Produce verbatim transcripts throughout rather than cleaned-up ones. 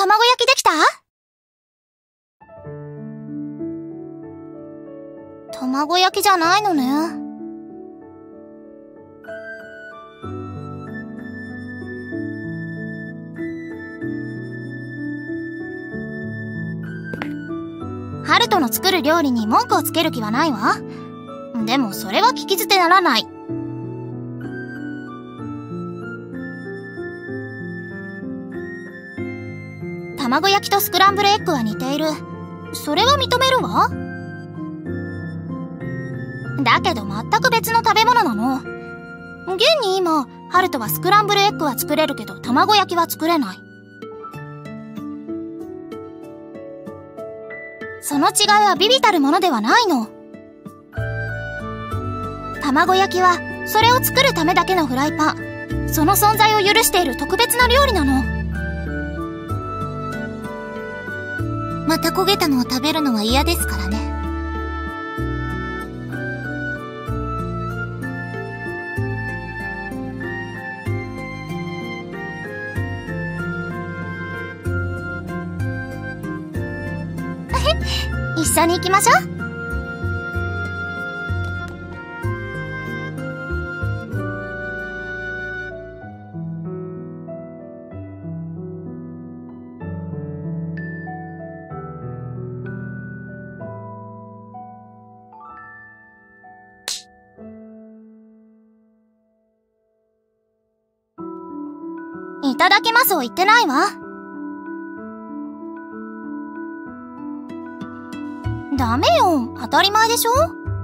卵焼きできた？卵焼きじゃないのね。ハルトの作る料理に文句をつける気はないわ。でもそれは聞き捨てならない。卵焼きとスクランブルエッグは似ている。それは認めるわ。だけど全く別の食べ物なの。現に今、ハルトはスクランブルエッグは作れるけど卵焼きは作れない。その違いは微々たるものではないの。卵焼きはそれを作るためだけのフライパン、その存在を許している特別な料理なの。 また焦げたのを食べるのは嫌ですからね。 一緒に行きましょう。いただきますを言ってないわ。ダメよ、当たり前でしょ。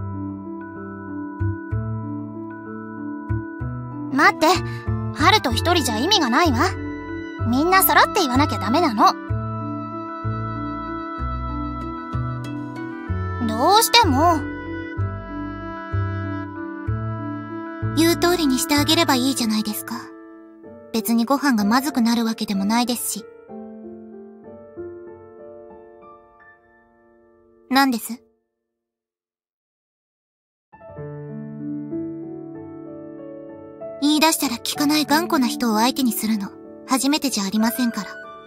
待って、ハルト一人じゃ意味がないわ。みんな揃って言わなきゃダメなの。どうしても。 言う通りにしてあげればいいじゃないですか。別にご飯がまずくなるわけでもないですし。何です？言い出したら聞かない頑固な人を相手にするの、初めてじゃありませんから。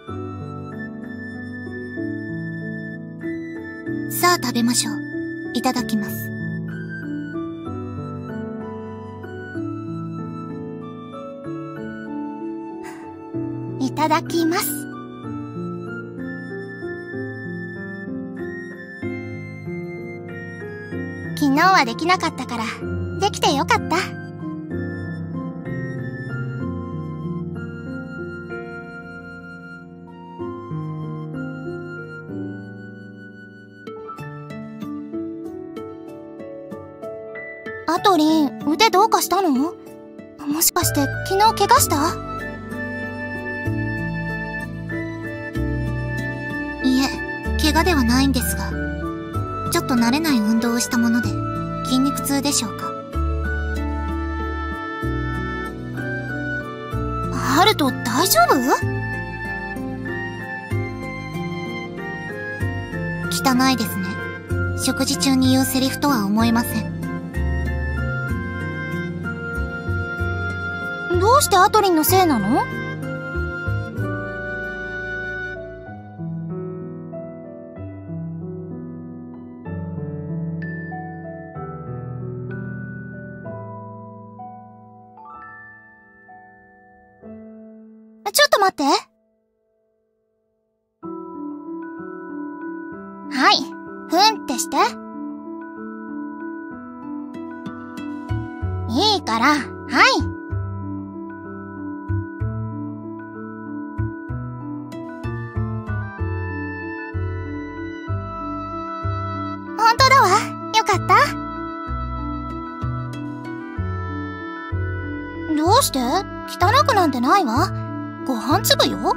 さあ食べましょう。いただきます。 いただきます。昨日はできなかったから、できてよかった。アトリン、腕どうかしたの？もしかして昨日怪我した？ いえ、怪我ではないんですが、ちょっと慣れない運動をしたもので、筋肉痛でしょうか。 ハルト、大丈夫？ 汚いですね。食事中に言うセリフとは思えません。 どうしてアトリンのせいなの？ちょっと待って。はい、ふんってして。いいから、はい。本当だわ。よかった。どうして？汚くなんてないわ。ご飯粒よ。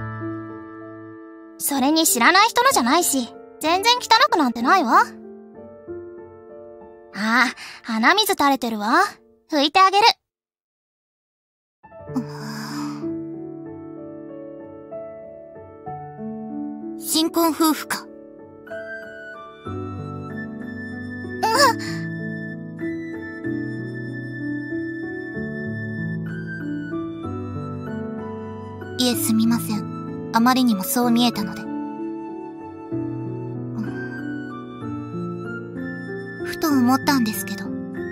それに知らない人のじゃないし、全然汚くなんてないわ。ああ、鼻水垂れてるわ。拭いてあげる。 新婚夫婦か。いえ、すみません。 あまりにもそう見えたので。ふと思ったんですけど。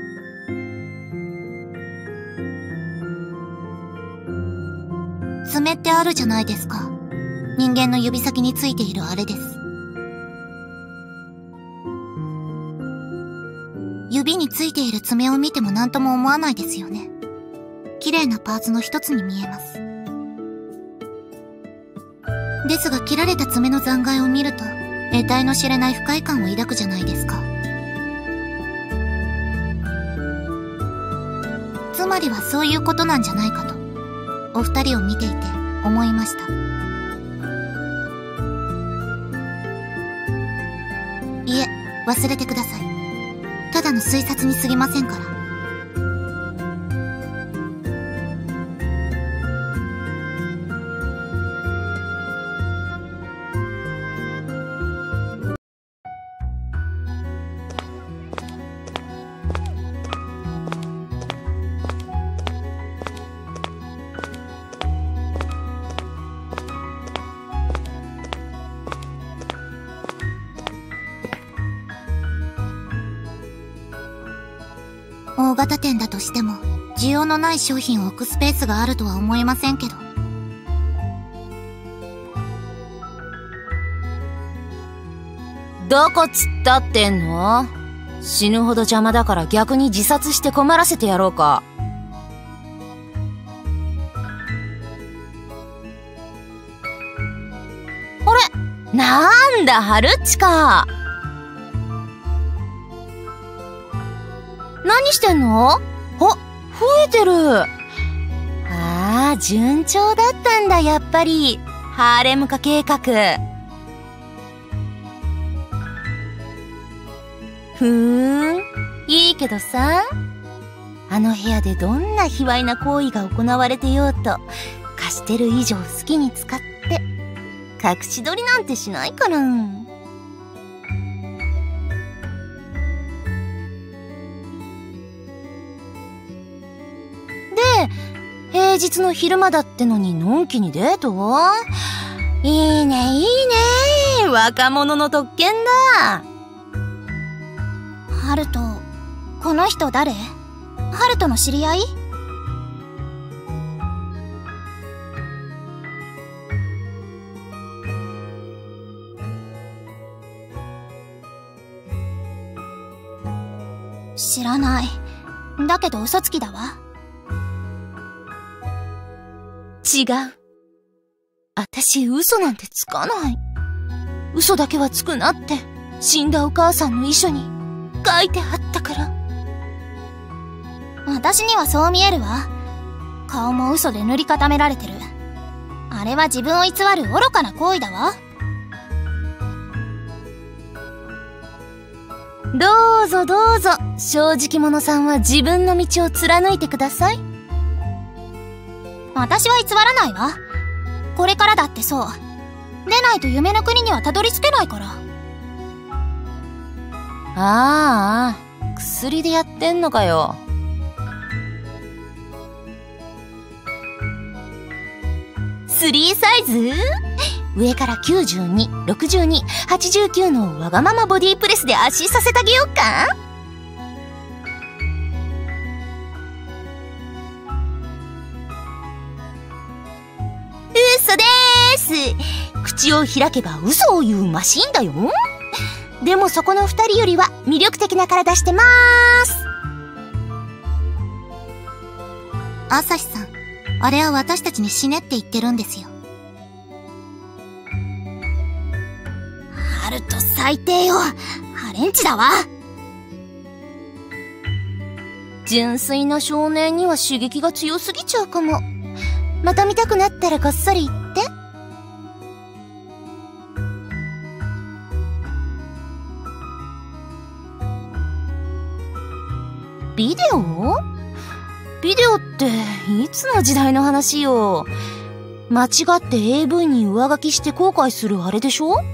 爪ってあるじゃないですか。人間の指先についているあれです。指についている爪を見ても何とも思わないですよね。綺麗なパーツの一つに見えます。ですが切られた爪の残骸を見ると、得体の知れない不快感を抱くじゃないですか。つまりはそういうことなんじゃないかと、お二人を見ていて思いました。いえ、忘れてください。ただの推察に過ぎませんから。大型店だとしても、需要のない商品を置くスペースがあるとは思えませんけど。 どこ突っ立ってんの？死ぬほど邪魔だから逆に自殺して困らせてやろうか。あれ？なんだ、ハルッチか。何してんの？あ、増えてる。ああ、順調だったんだ、やっぱり。ハーレム化計画。ふーん、いいけどさ。あの部屋でどんな卑猥な行為が行われてようと、貸してる以上好きに使って、隠し撮りなんてしないから。平日の昼間だってのにのんきにデート？いいね、いいね。若者の特権だ。 ハルト、この人誰？ハルトの知り合い？知らない。だけど嘘つきだわ。 違う。あたし嘘なんてつかない。嘘だけはつくなって死んだお母さんの遺書に書いてあったから。 私にはそう見えるわ。顔も嘘で塗り固められてる。あれは自分を偽る愚かな行為だわ。 どうぞどうぞ、正直者さんは自分の道を貫いてください。 私は偽らないわ。これからだってそう。出ないと夢の国にはたどり着けないから。 ああ、薬でやってんのかよ。スリーサイズ？上からきゅうじゅうに、ろくじゅうに、はちじゅうきゅうのわがままボディプレスで足させてあげようか？嘘でーす。口を開けば嘘を言うマシンだよ。でもそこの二人よりは魅力的な体してまーす。 朝日さん、あれは私たちに死ねって言ってるんですよ。 ハルト最低よ。ハレンチだわ。 純粋な少年には刺激が強すぎちゃうかも。また見たくなったらこっそり言って。ビデオ？ビデオっていつの時代の話よ。間違って エーブイ に上書きして後悔するあれでしょ？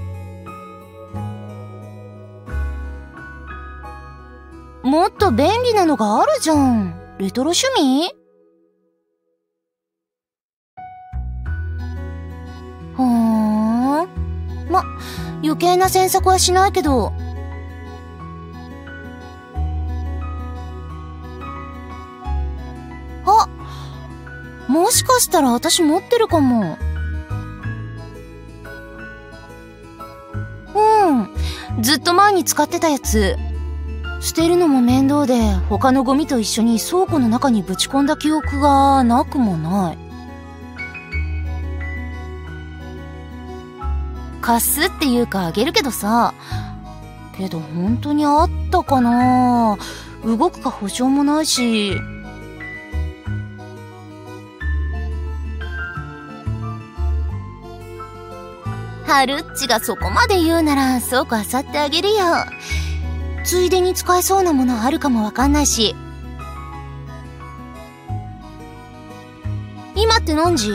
もっと便利なのがあるじゃん。レトロ趣味？ ほーん。ま、余計な詮索はしないけど。あ、もしかしたら私持ってるかも。うん、ずっと前に使ってたやつ。捨てるのも面倒で、他のゴミと一緒に倉庫の中にぶち込んだ記憶がなくもない。貸すっていうかあげるけどさ。けど本当にあったかな？動くか保証もないし。ハルッチがそこまで言うなら倉庫漁ってあげるよ。ついでに使えそうなものあるかもわかんないし。今って何時？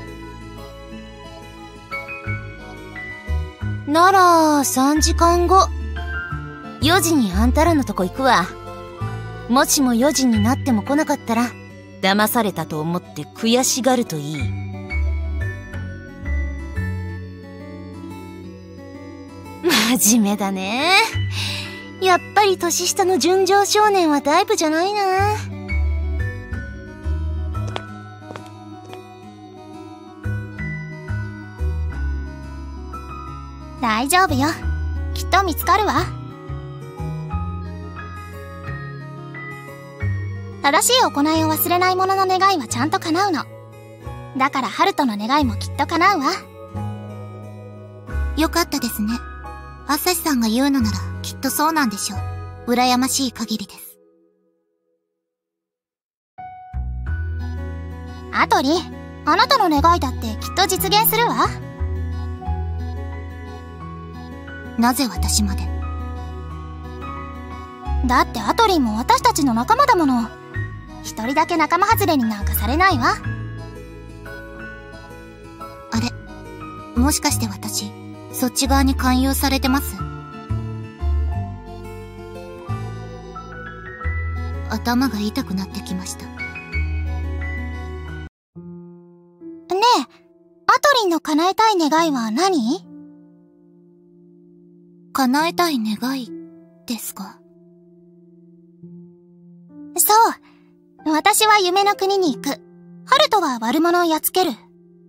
ならさんじかんご。よじにあんたらのとこ行くわ。もしもよじになっても来なかったら騙されたと思って悔しがるといい。真面目だね。やっぱり年下の純情少年はタイプじゃないな。 大丈夫よ。きっと見つかるわ。正しい行いを忘れない者の願いはちゃんと叶うの。だからハルトの願いもきっと叶うわ。 よかったですね。アサシさんが言うのならきっとそうなんでしょう。羨ましい限りです。 アトリ、あなたの願いだってきっと実現するわ。 なぜ私まで？ だってアトリンも私たちの仲間だもの。一人だけ仲間外れになんかされないわ。 あれ、もしかして私そっち側に勧誘されてます？頭が痛くなってきました。ねえ、アトリンの叶えたい願いは何？ 叶えたい願いですか？ そう。私は夢の国に行く。ハルトは悪者をやっつける。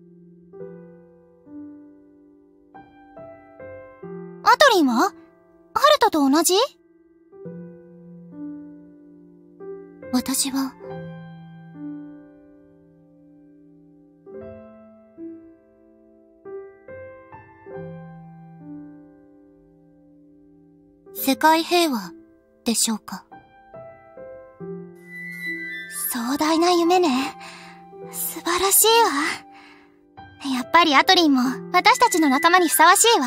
アトリンは？ハルトと同じ？ 私は、世界平和でしょうか。 壮大な夢ね。素晴らしいわ。やっぱりアトリンも私たちの仲間にふさわしいわ。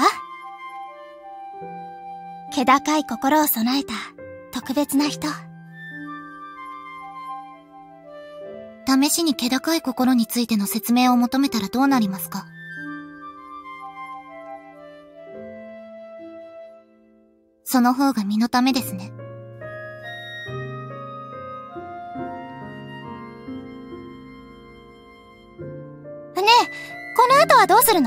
気高い心を備えた特別な人。 試しに気高い心についての説明を求めたらどうなりますか？その方が身のためですね。 ねえ、この後はどうするの？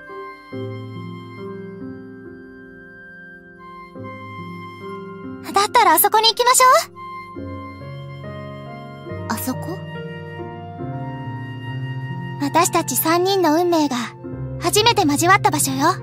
だったらあそこに行きましょう。あそこ？ 私たち三人の運命が初めて交わった場所よ。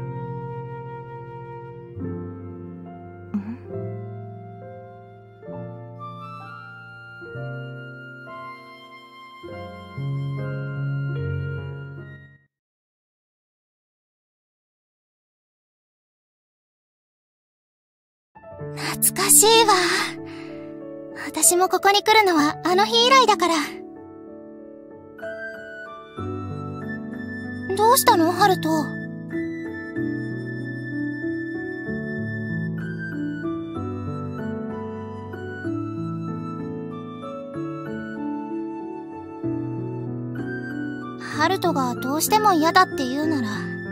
懐かしいわ。私もここに来るのはあの日以来だから。どうしたの、ハルト？ハルトがどうしても嫌だって言うなら。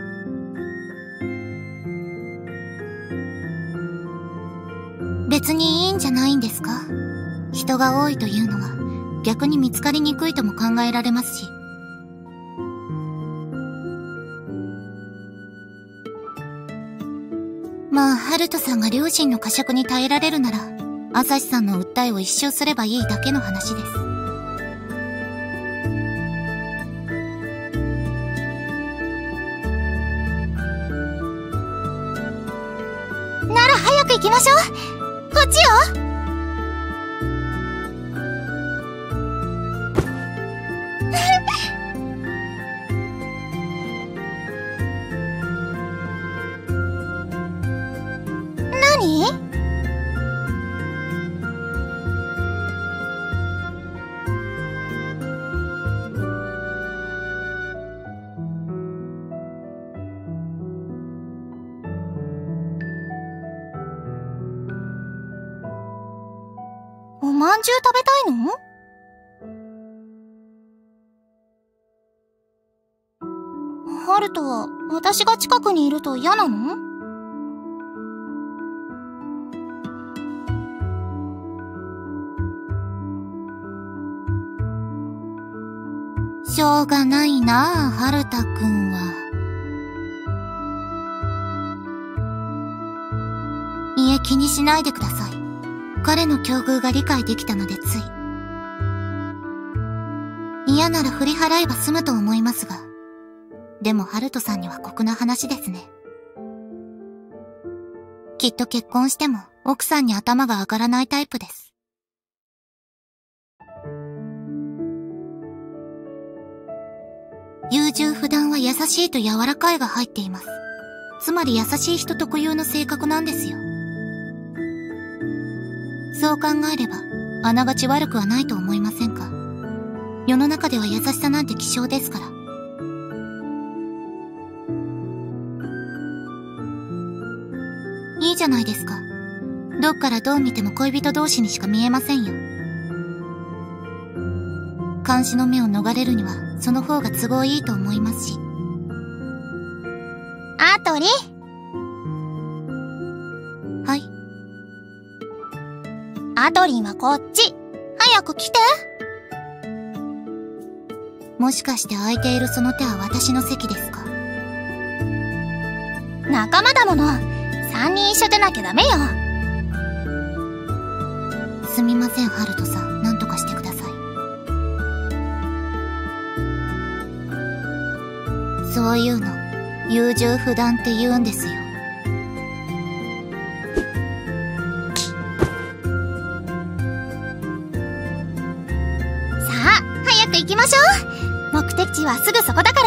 別にいいんじゃないんですか？人が多いというのは逆に見つかりにくいとも考えられますし。 まあ、ハルトさんが両親の呵責に耐えられるなら、アサシさんの訴えを一生すればいいだけの話です。 なら早く行きましょう。こっちよ。何？おまんじゅう食べたいの？ハルトは私が近くにいると嫌なの？ しょうがないなあ、ハルタくんは。いえ、気にしないでください。彼の境遇が理解できたのでつい。嫌なら振り払えば済むと思いますが。でもハルトさんには酷な話ですね。きっと結婚しても奥さんに頭が上がらないタイプです。優柔不断は優しいと柔らかいが入っています。つまり優しい人特有の性格なんですよ。そう考えれば、あながち悪くはないと思いませんか？世の中では優しさなんて希少ですから。いいじゃないですか。どっからどう見ても恋人同士にしか見えませんよ。監視の目を逃れるには、その方が都合いいと思いますし。 アトリ？ はい。 アトリンはこっち。早く来て。 もしかして空いているその手は私の席ですか？ 仲間だもの。三人一緒でなきゃダメよ。 すみません、ハルトさん。何とかしてください。そういうの、優柔不断って言うんですよ。 さあ、早く行きましょう。目的地はすぐそこだから。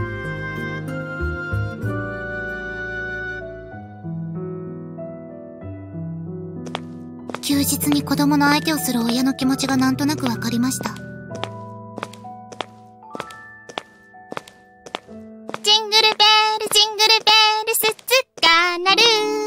休日に子供の相手をする親の気持ちがなんとなくわかりました。 ジングルベル、ジングルベル、鈴が鳴る。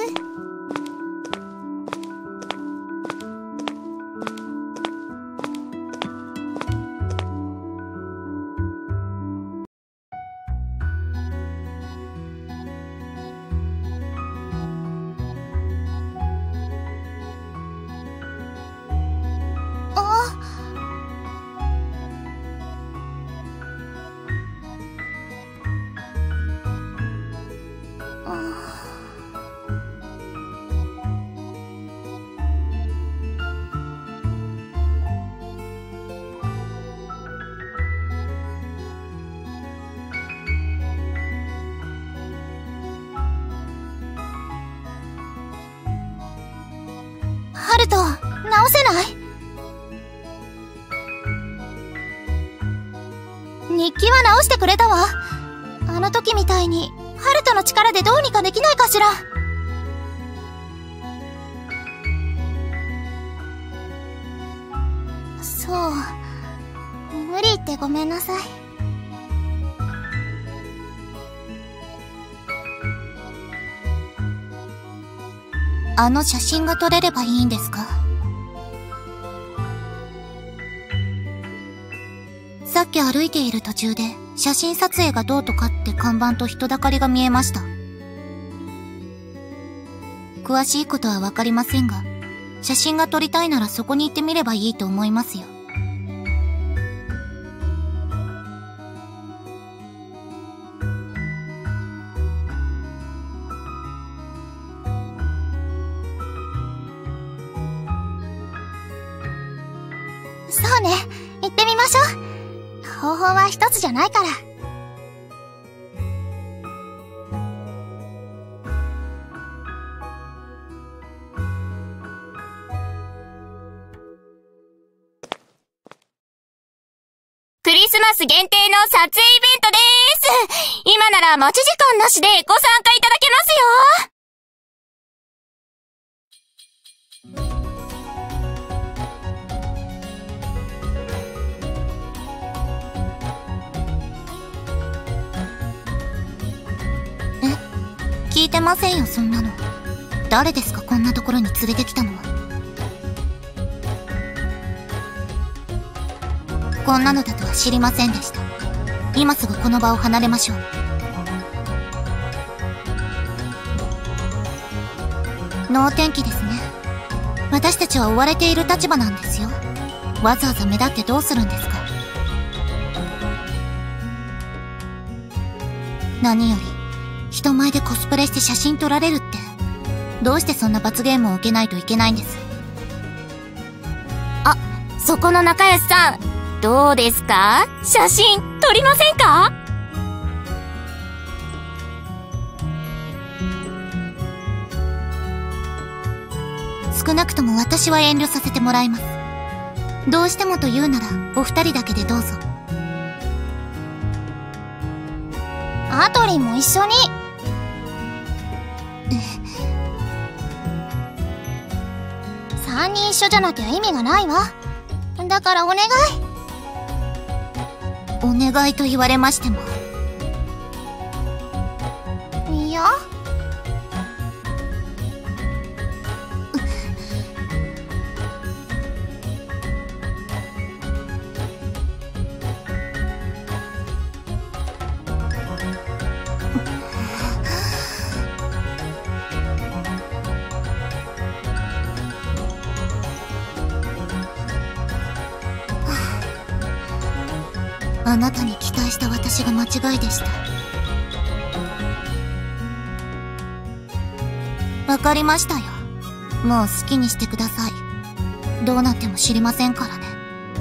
ハルト、直せない？日記は直してくれたわ。あの時みたいに、ハルトの力でどうにかできないかしら。そう。無理言ってごめんなさい。 あの写真が撮れればいいんですか？さっき歩いている途中で写真撮影がどうとかって看板と人だかりが見えました。詳しいことはわかりませんが、写真が撮りたいならそこに行ってみればいいと思いますよ。 そうね、行ってみましょう。方法は一つじゃないから。 クリスマス限定の撮影イベントでーす。今なら待ち時間なしでご参加いただけますよ。 聞いてませんよ、そんなの。誰ですか、こんなところに連れてきたのは。こんなのだとは知りませんでした。今すぐこの場を離れましょう。能天気ですね。私たちは追われている立場なんですよ。わざわざ目立ってどうするんですか。何より人前でコスプレして写真撮られるって、どうしてそんな罰ゲームを受けないといけないんです。 あ、そこの仲良しさん、どうですか？写真撮りませんか？ 少なくとも私は遠慮させてもらいます。どうしてもと言うならお二人だけでどうぞ。 アトリンも一緒に。三人一緒じゃなきゃ意味がないわ。だからお願い。 お願いと言われましても。 いや。 あなたに期待した私が間違いでした。わかりましたよ。もう好きにしてください。どうなっても知りませんからね。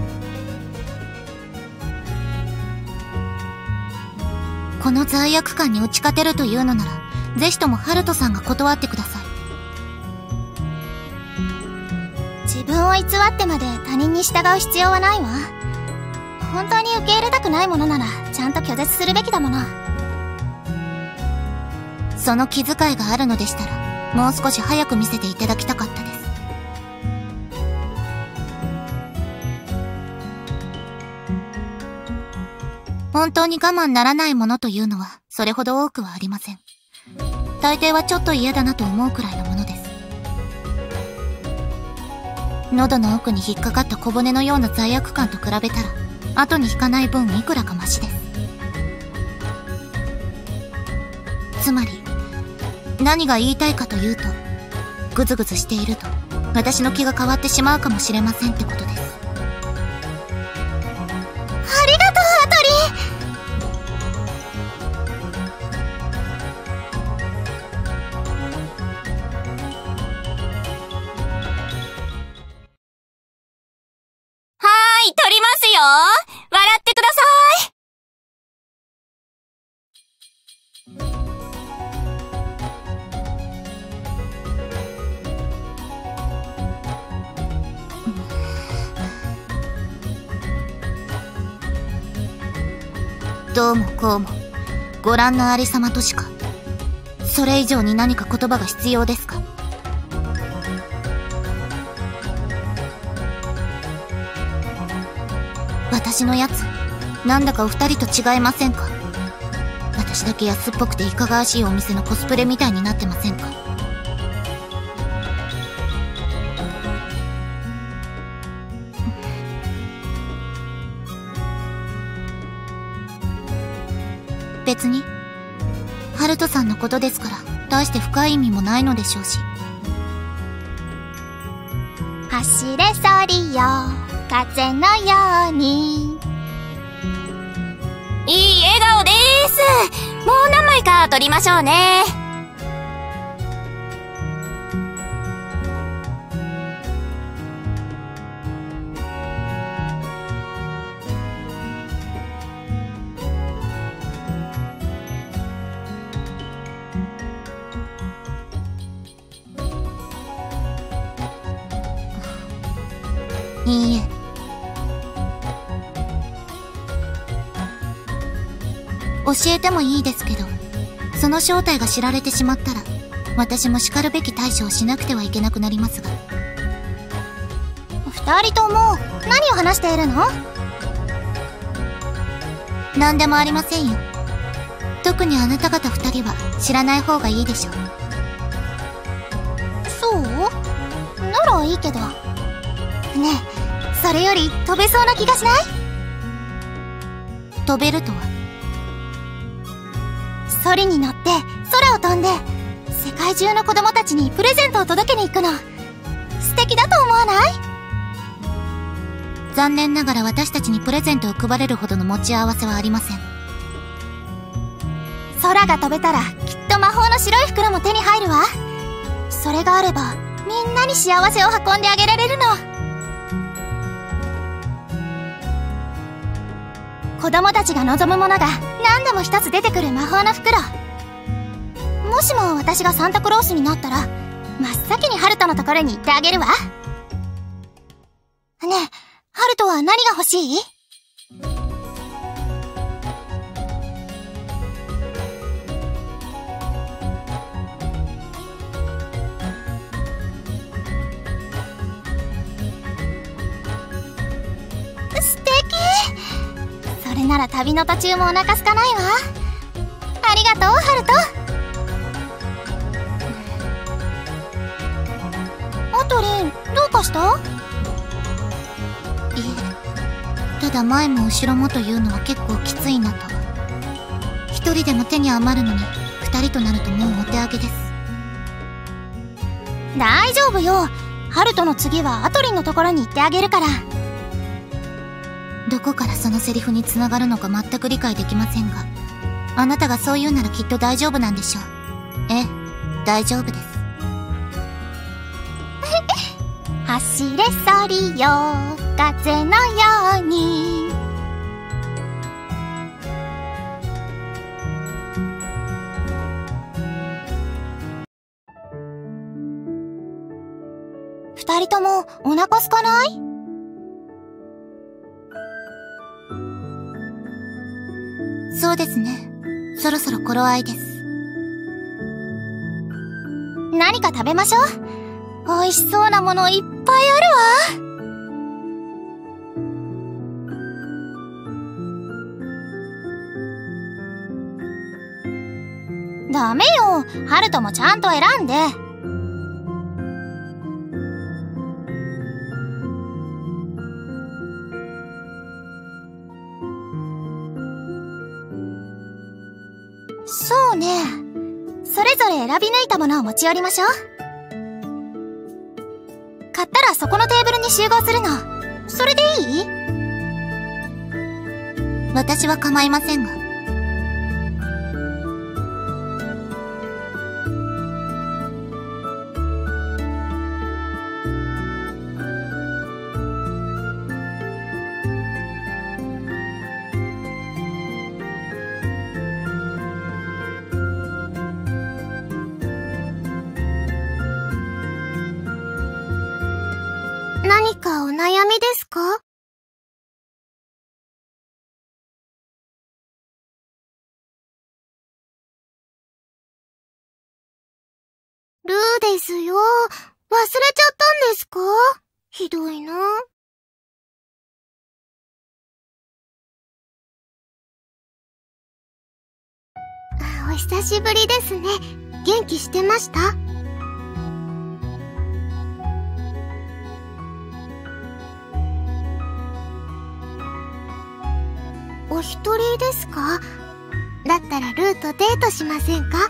この罪悪感に打ち勝てるというのなら、ぜひともハルトさんが断ってください。 自分を偽ってまで他人に従う必要はないわ。本当に受け入れたくないものならちゃんと拒絶するべきだもの。 その気遣いがあるのでしたら、もう少し早く見せていただきたかったです。本当に我慢ならないものというのはそれほど多くはありません。大抵はちょっと嫌だなと思うくらいのものです。喉の奥に引っかかった小骨のような罪悪感と比べたら、後に引かない分いくらかマシです。つまり何が言いたいかというと、グズグズしていると私の気が変わってしまうかもしれませんってことです。 ありがとう、アトリン。 はーい、撮りますよ。笑ってください。 どうもこうも、ご覧のありさまとしか。それ以上に何か言葉が必要ですか？私のやつ、なんだかお二人と違いませんか？私だけ安っぽくていかがわしいお店のコスプレみたいになってませんか？別にハルトさんのことですから大して深い意味もないのでしょうし。 走れソリよ、風のように。 いい笑顔でーす。もう何枚か撮りましょうね。 いいえ。教えてもいいですけど、その正体が知られてしまったら、私も叱るべき対処をしなくてはいけなくなりますが。 二人とも何を話しているの？ 何でもありませんよ。特にあなた方二人は知らない方がいいでしょう。 そう？ならいいけど。ねえ、それより飛べそうな気がしない？ 飛べるとは？ ソリに乗って空を飛んで世界中の子供たちにプレゼントを届けに行くの。素敵だと思わない？ 残念ながら私たちにプレゼントを配れるほどの持ち合わせはありません。 空が飛べたらきっと魔法の白い袋も手に入るわ。それがあればみんなに幸せを運んであげられるの。子供たちが望むものが何でも一つ出てくる魔法の袋。もしも私がサンタクロースになったら真っ先にハルトのところに行ってあげるわ。ねえ、ハルトは何が欲しい？素敵！それなら旅の途中もお腹空かないわ。ありがとう、ハルト。アトリン、どうかした？ いえ、ただ前も後ろもというのは結構きついなと。一人でも手に余るのに二人となるともうお手上げです。 大丈夫よ。ハルトの次はアトリンのところに行ってあげるから。 どこからそのセリフにつながるのか全く理解できませんが、あなたがそう言うならきっと大丈夫なんでしょう。ええ、大丈夫です。 走れソリよ、風のように。二人ともお腹空かない？ そうですね。そろそろ頃合いです。 何か食べましょう。美味しそうなものいっぱいあるわ。ダメよ。ハルトもちゃんと選んで。そうね。それぞれ選び抜いたものを持ち寄りましょう。買ったらそこのテーブルに集合するの。それでいい？ 私は構いませんが。 何かお悩みですか？ルーですよ。忘れちゃったんですか？ひどいな。お久しぶりですね。元気してました？お一人ですか？だったらルーとデートしませんか？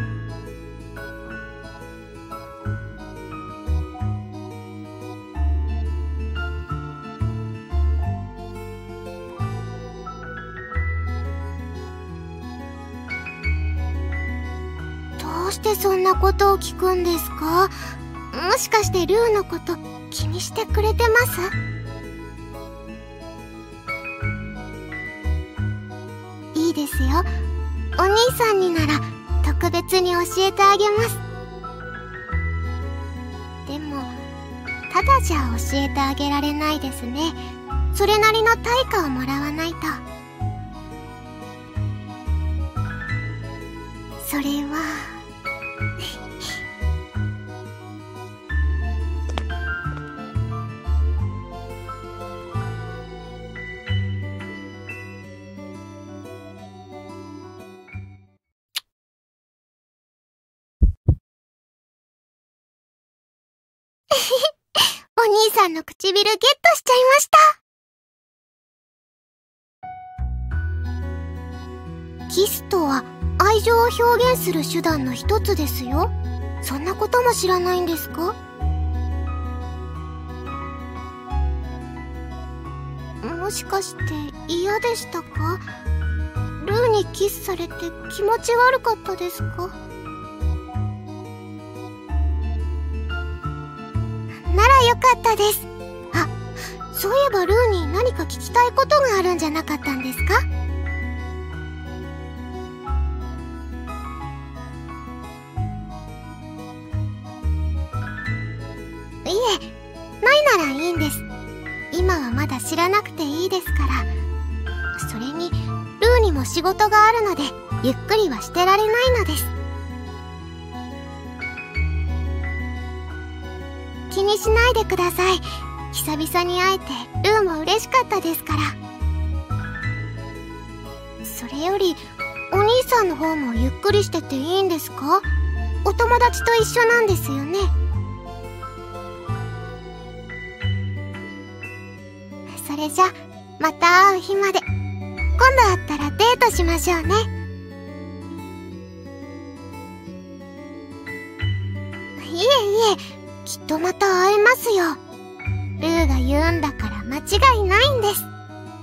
どうしてそんなことを聞くんですか？もしかしてルーのこと気にしてくれてます？いいですよ。お兄さんになら特別に教えてあげます。でも、たただじゃ教えてあげられないですね。それなりの対価をもらわないと。それはお兄さんの唇ゲットしちゃいました。キスとは愛情を表現する手段の一つですよ。そんなことも知らないんですか？もしかして嫌でしたか？ルーにキスされて気持ち悪かったですか？ならよかったです。あ、そういえばルーに何か聞きたいことがあるんじゃなかったんですか？いえ、ないならいいんです。今はまだ知らなくていいですから。それに、ルーにも仕事があるので、ゆっくりはしてられないのです。気にしないでください。久々に会えてルーも嬉しかったですから。それよりお兄さんの方もゆっくりしてていいんですか？お友達と一緒なんですよね。それじゃまた会う日まで。今度会ったらデートしましょうね。いえいえ、きっとまた会えますよ。ルーが言うんだから間違いないんです。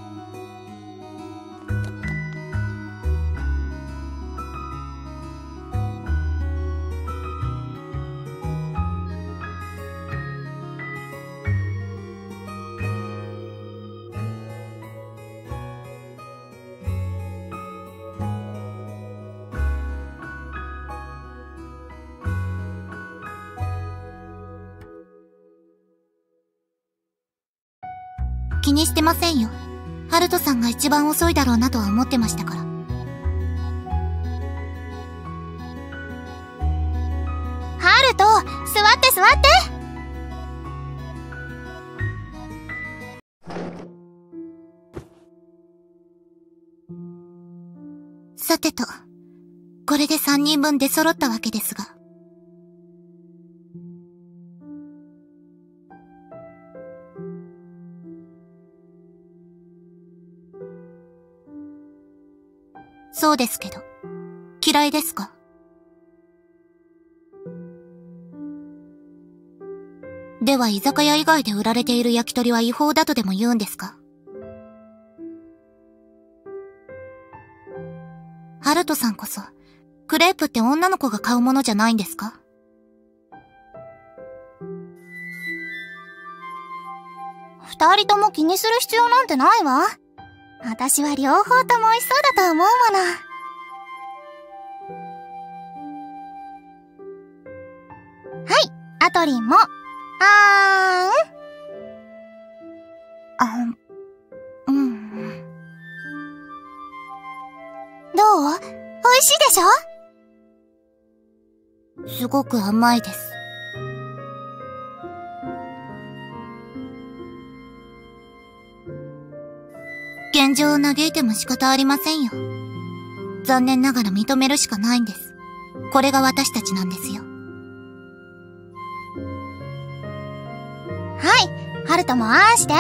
気にしてませんよ。ハルトさんが一番遅いだろうなとは思ってましたから。 ハルト、座って座って。 さてと、これでさんにんぶん出揃ったわけですが。そうですけど、嫌いですか？では居酒屋以外で売られている焼き鳥は違法だとでも言うんですか？ハルトさんこそ、クレープって女の子が買うものじゃないんですか？ 二人とも気にする必要なんてないわ。私は両方とも美味しそうだと思うもの。はい、アトリンも。あーん。 あ、うん。 どう？美味しいでしょ？ すごく甘いです。現状を嘆いても仕方ありませんよ。残念ながら認めるしかないんです。これが私たちなんですよ。 はい、ハルトもあーして。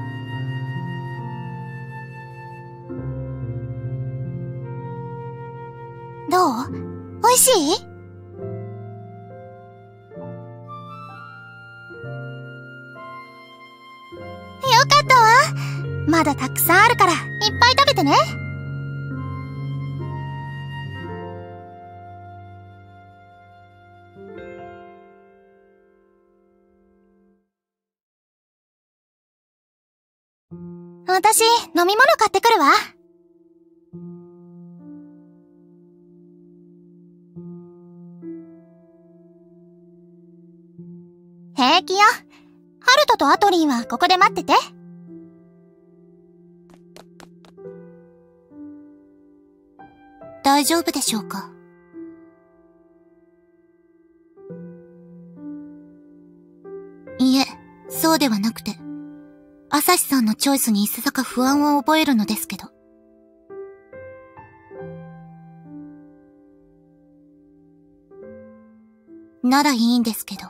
どう？美味しい？よかったわ。まだたくさんあるからいっぱい食べてね。私、飲み物買ってくるわ。平気よ。ハトとアトリンはここで待ってて。 大丈夫でしょうか？いえ、そうではなくて、朝日さんのチョイスにいささか不安を覚えるのですけど。ならいいんですけど。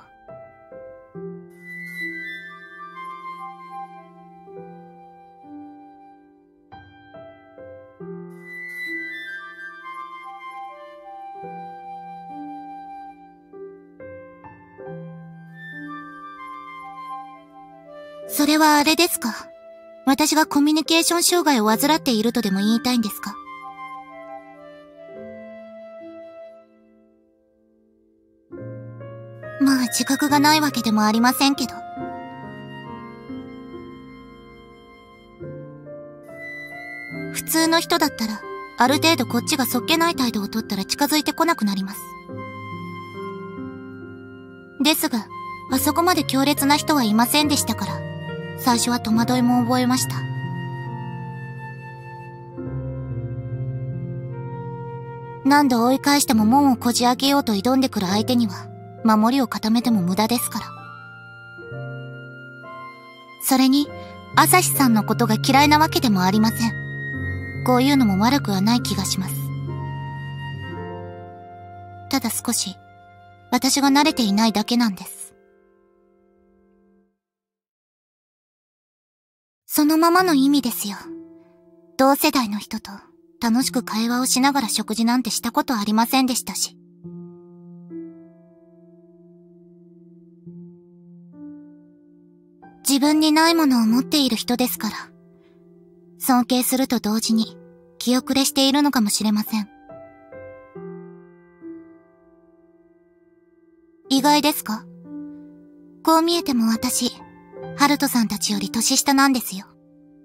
それはあれですか？私がコミュニケーション障害を患っているとでも言いたいんですか？まあ自覚がないわけでもありませんけど。普通の人だったら、ある程度こっちがそっけない態度をとったら近づいてこなくなります。ですが、あそこまで強烈な人はいませんでしたから、最初は戸惑いも覚えました。何度追い返しても門をこじ開けようと挑んでくる相手には、守りを固めても無駄ですから。それに、朝日さんのことが嫌いなわけでもありません。こういうのも悪くはない気がします。ただ少し、私が慣れていないだけなんです。そのままの意味ですよ。同世代の人と楽しく会話をしながら食事なんてしたことありませんでしたし。自分にないものを持っている人ですから、尊敬すると同時に気遅れしているのかもしれません。意外ですか？こう見えても私、ハルトさんたちより年下なんですよ。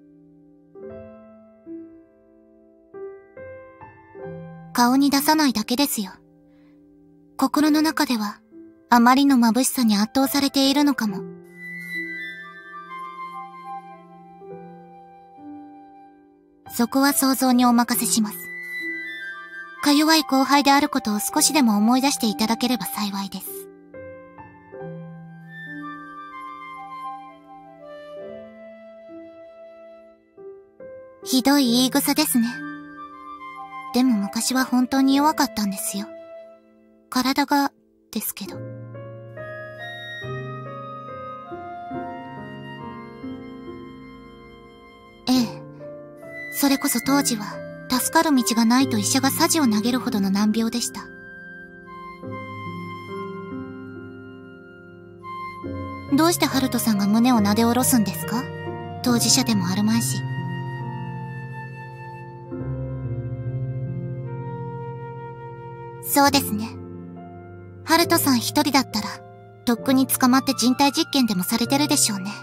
顔に出さないだけですよ。心の中では、あまりの眩しさに圧倒されているのかも。そこは想像にお任せします。か弱い後輩であることを少しでも思い出していただければ幸いです。ひどい言い草ですね。でも昔は本当に弱かったんですよ。体が、ですけど。ええ。それこそ当時は、助かる道がないと医者がサジを投げるほどの難病でした。どうしてハルトさんが胸を撫で下ろすんですか？当事者でもあるまいし。そうですね。ハルトさん一人だったら、とっくに捕まって人体実験でもされてるでしょうね。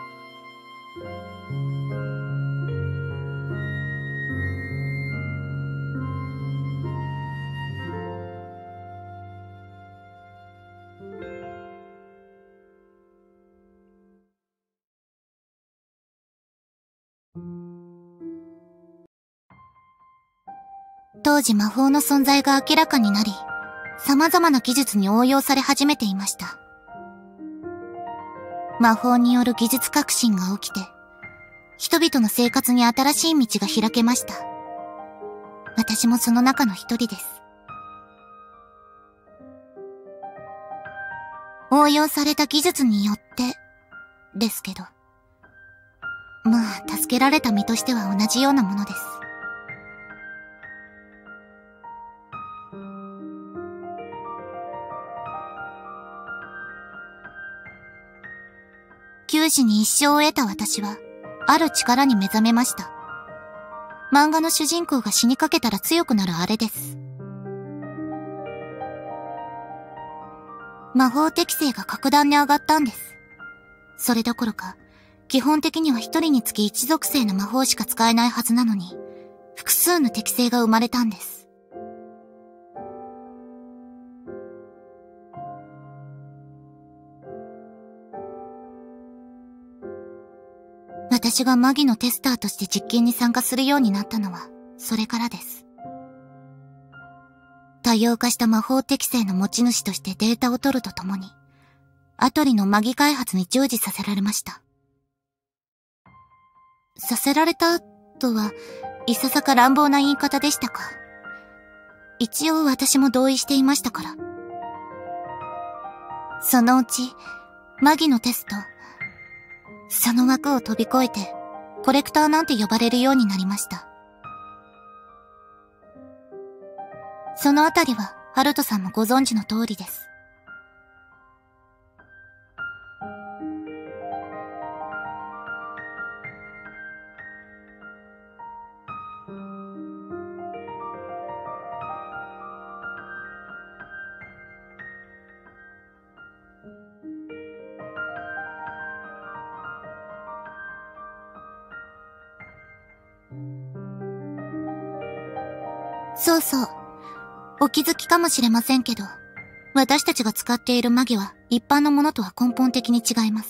当時魔法の存在が明らかになり、様々な技術に応用され始めていました。魔法による技術革新が起きて、人々の生活に新しい道が開けました。私もその中の一人です。応用された技術によって、ですけど。まあ、助けられた身としては同じようなものです。九死に一生を得た私は、ある力に目覚めました。漫画の主人公が死にかけたら強くなるあれです。魔法適性が格段に上がったんです。それどころか、基本的には一人につき一属性の魔法しか使えないはずなのに、複数の適性が生まれたんです。 私がマギのテスターとして実験に参加するようになったのは、それからです。多様化した魔法適性の持ち主としてデータを取るとともに、アトリのマギ開発に従事させられました。させられたとは、いささか乱暴な言い方でしたか。一応私も同意していましたから。そのうち、マギのテスト、その枠を飛び越えて、コレクターなんて呼ばれるようになりました。そのあたりは、ハルトさんもご存知の通りです。そうそう。お気づきかもしれませんけど、私たちが使っているマギは一般のものとは根本的に違います。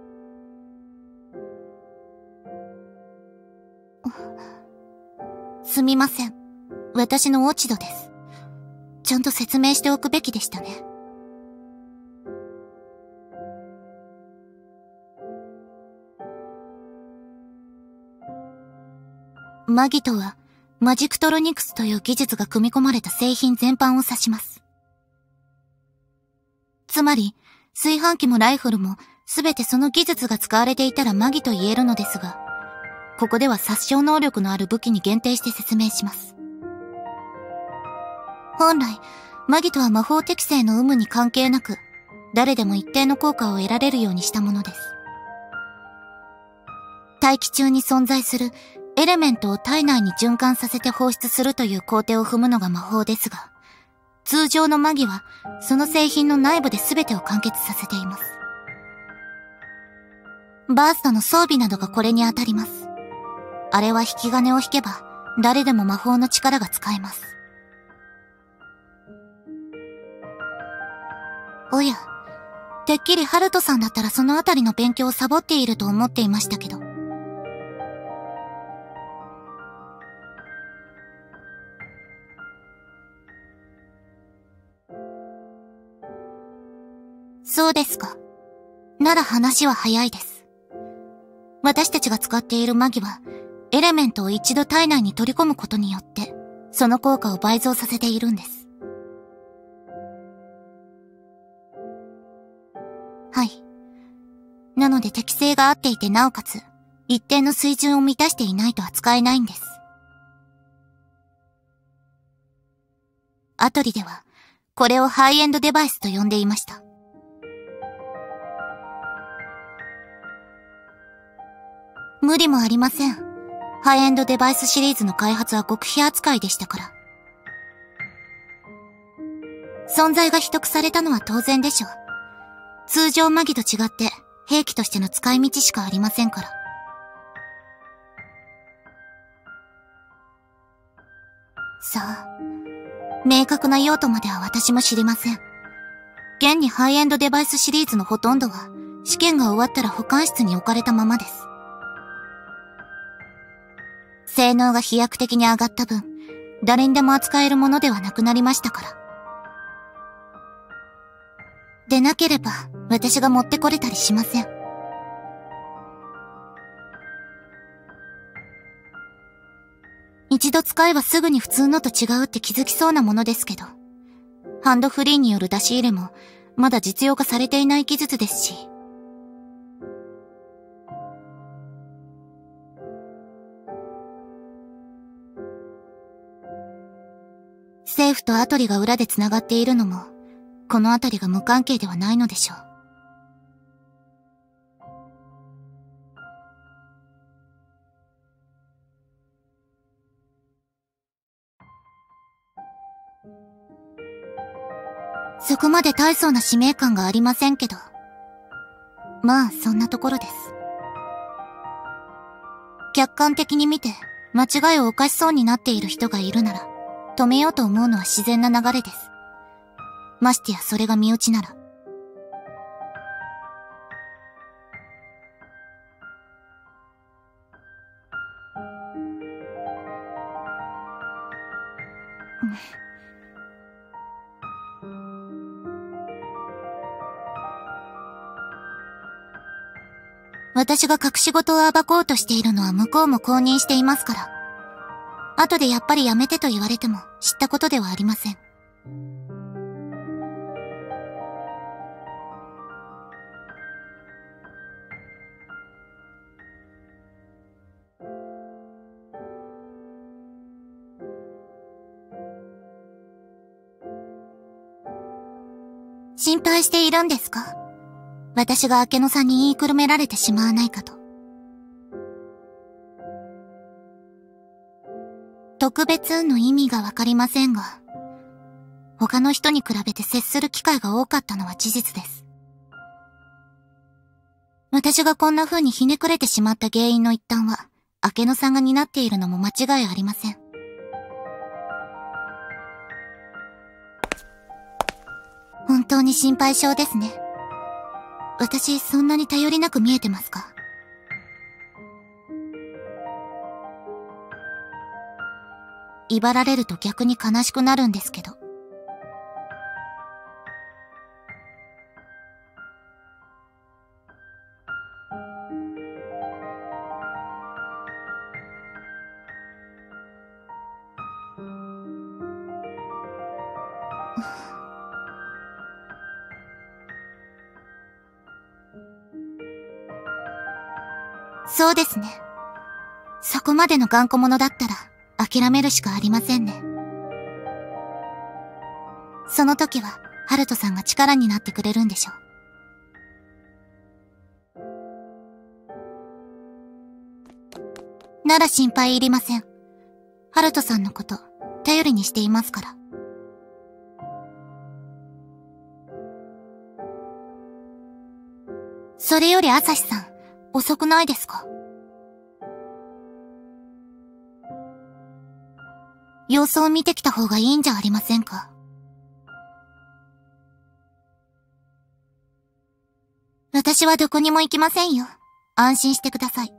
すみません。私の落ち度です。ちゃんと説明しておくべきでしたね。マギとは、マジクトロニクスという技術が組み込まれた製品全般を指します。つまり、炊飯器もライフルもすべてその技術が使われていたらマギと言えるのですが、ここでは殺傷能力のある武器に限定して説明します。本来、マギとは魔法適性の有無に関係なく、誰でも一定の効果を得られるようにしたものです。大気中に存在するエレメントを体内に循環させて放出するという工程を踏むのが魔法ですが、通常のマギはその製品の内部で全てを完結させています。バーストの装備などがこれに当たります。あれは引き金を引けば誰でも魔法の力が使えます。おや、てっきりハルトさんだったらそのあたりの勉強をサボっていると思っていましたけど。そうですか。なら話は早いです。私たちが使っているマギは、エレメントを一度体内に取り込むことによって、その効果を倍増させているんです。はい。なので適性が合っていてなおかつ、一定の水準を満たしていないと扱えないんです。アトリでは、これをハイエンドデバイスと呼んでいました。無理もありません。ハイエンドデバイスシリーズの開発は極秘扱いでしたから。存在が秘匿されたのは当然でしょう。通常マギと違って兵器としての使い道しかありませんから。さあ、明確な用途までは私も知りません。現にハイエンドデバイスシリーズのほとんどは試験が終わったら保管室に置かれたままです。性能が飛躍的に上がった分、誰にでも扱えるものではなくなりましたから。でなければ、私が持ってこれたりしません。一度使えばすぐに普通のと違うって気づきそうなものですけど、ハンドフリーによる出し入れも、まだ実用化されていない技術ですし、政府とアトリが裏で繋がっているのも、このあたりが無関係ではないのでしょう。そこまで大層な使命感がありませんけど。まあ、そんなところです。客観的に見て、間違いを犯しそうになっている人がいるなら、止めようと思うのは自然な流れです。ましてやそれが身内なら。 私が隠し事を暴こうとしているのは向こうも公認していますから。後でやっぱりやめてと言われても知ったことではありません。心配しているんですか？私が明野さんに言いくるめられてしまわないかと。特別の意味がわかりませんが、他の人に比べて接する機会が多かったのは事実です。私がこんな風にひねくれてしまった原因の一端は、明野さんが担っているのも間違いありません。本当に心配性ですね。私、そんなに頼りなく見えてますか？威張られると逆に悲しくなるんですけど。そうですね。そこまでの頑固者だったら諦めるしかありませんね。その時はハルトさんが力になってくれるんでしょう。なら心配いりません。ハルトさんのこと頼りにしていますから。それより朝日さん、遅くないですか？様子を見てきた方がいいんじゃありませんか？私はどこにも行きませんよ。安心してください。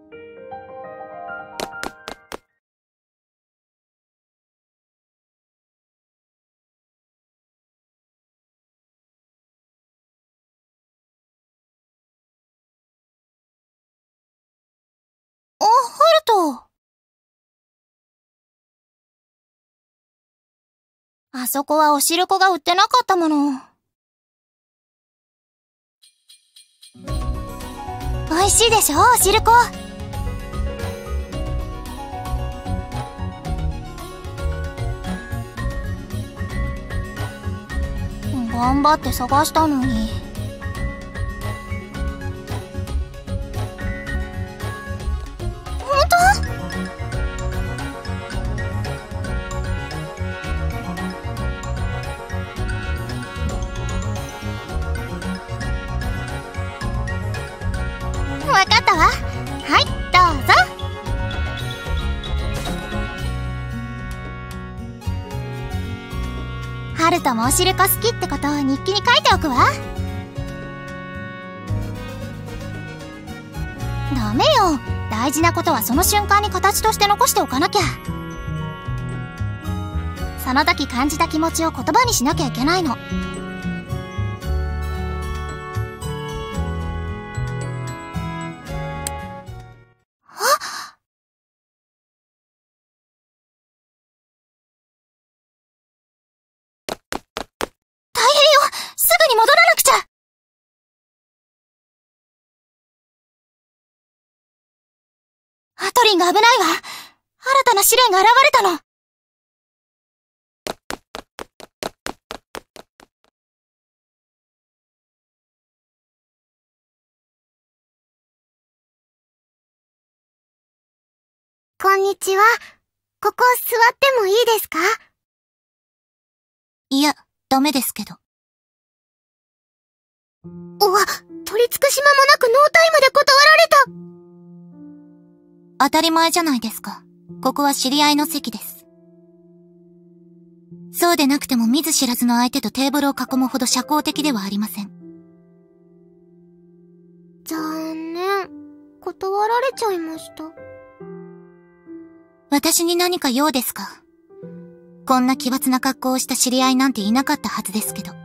あ、ハルト。あそこはおしるこが売ってなかったもの。美味しいでしょ、おしるこ。頑張って探したのに。わかったわ。はい、どうぞ。ハルトもおしるこ好きってことを日記に書いておくわ。ダメよ。大事なことはその瞬間に形として残しておかなきゃ。その時感じた気持ちを言葉にしなきゃいけないの。すぐに戻らなくちゃ。アトリンが危ないわ。新たな試練が現れたの。 こんにちは。ここ座ってもいいですか？ いや、ダメですけど。 おわ、取り付く島もなくノータイムで断られた。当たり前じゃないですか。ここは知り合いの席です。そうでなくても見ず知らずの相手とテーブルを囲むほど社交的ではありません。 残念。断られちゃいました。 私に何か用ですか？ こんな奇抜な格好をした知り合いなんていなかったはずですけど。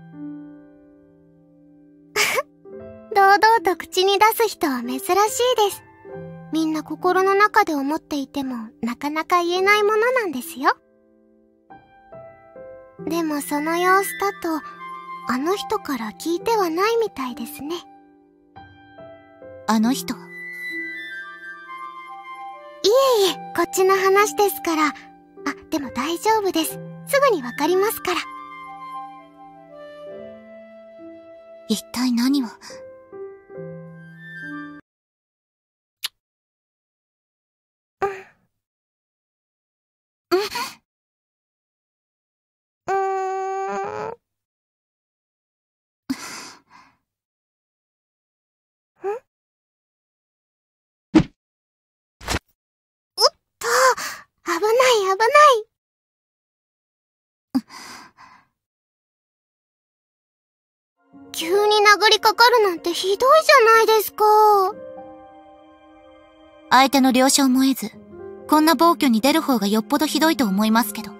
堂々と口に出す人は珍しいです。みんな心の中で思っていてもなかなか言えないものなんですよ。でもその様子だと、あの人から聞いてはないみたいですね。 あの人？いえいえ、こっちの話ですから。あ、でも大丈夫です。すぐにわかりますから。 一体何を？ 危ない危ない。急に殴りかかるなんてひどいじゃないですか。 相手の了承も得ず、こんな暴挙に出る方がよっぽどひどいと思いますけど。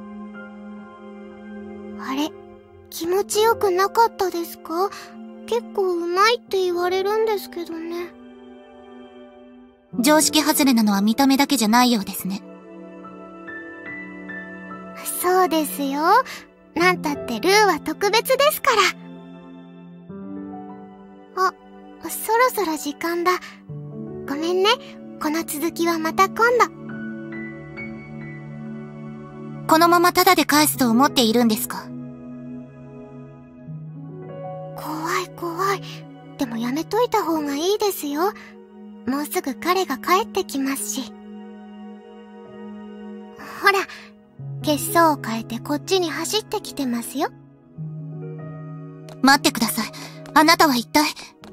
あれ、気持ちよくなかったですか？結構うまいって言われるんですけどね。 常識外れなのは見た目だけじゃないようですね。 そうですよ。なんたってルーは特別ですから。あ、そろそろ時間だ。ごめんね。この続きはまた今度。 このままタダで返すと思っているんですか？ 怖い怖い。でもやめといた方がいいですよ。もうすぐ彼が帰ってきますし。ほら、血相を変えてこっちに走ってきてますよ。 待ってください。あなたは一体。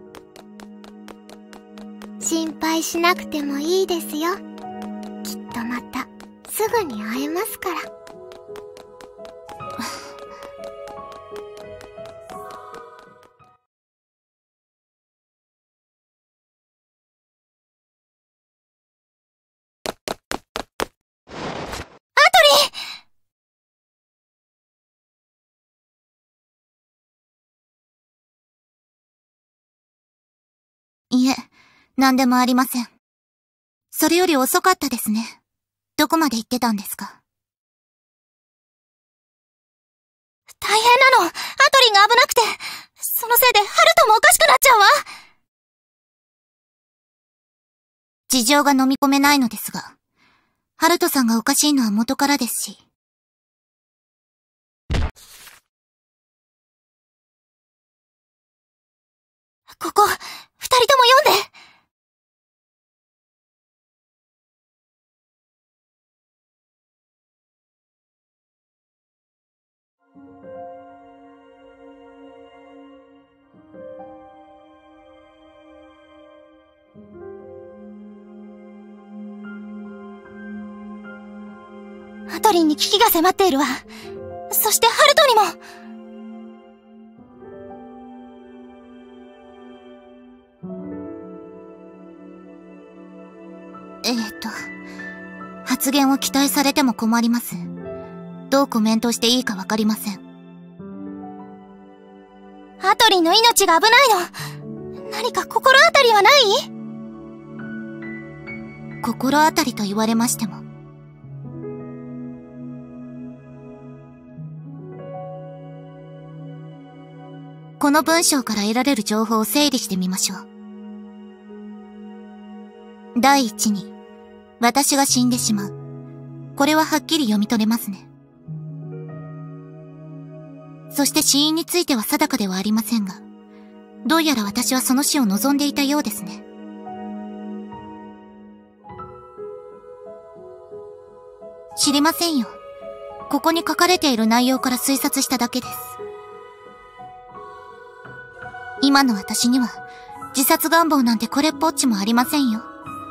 心配しなくてもいいですよ。きっとまたすぐに会えますから。 いえ、何でもありません。それより遅かったですね。どこまで行ってたんですか？ 大変なの。アトリンが危なくて、そのせいでハルトもおかしくなっちゃうわ。 事情が飲み込めないのですが、ハルトさんがおかしいのは元からですし。 ここ、二人とも読んで。アトリンに危機が迫っているわ。そしてハルトにも。 えーと、発言を期待されても困ります。どうコメントしていいかわかりません。 アトリンの命が危ないの。何か心当たりはない？ 心当たりと言われましても。この文章から得られる情報を整理してみましょう。第一に、私が死んでしまう。これははっきり読み取れますね。そして死因については定かではありませんが、どうやら私はその死を望んでいたようですね。知りませんよ。ここに書かれている内容から推察しただけです。今の私には、自殺願望なんてこれっぽっちもありませんよ。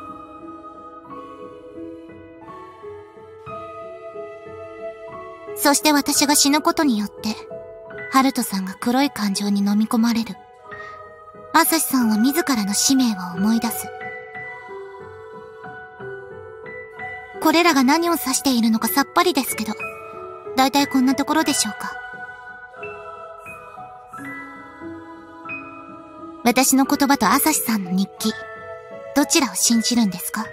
そして私が死ぬことによって、ハルトさんが黒い感情に飲み込まれる。アサシさんは自らの使命を思い出す。これらが何を指しているのかさっぱりですけど、 だいたいこんなところでしょうか。私の言葉と朝日さんの日記、どちらを信じるんですか？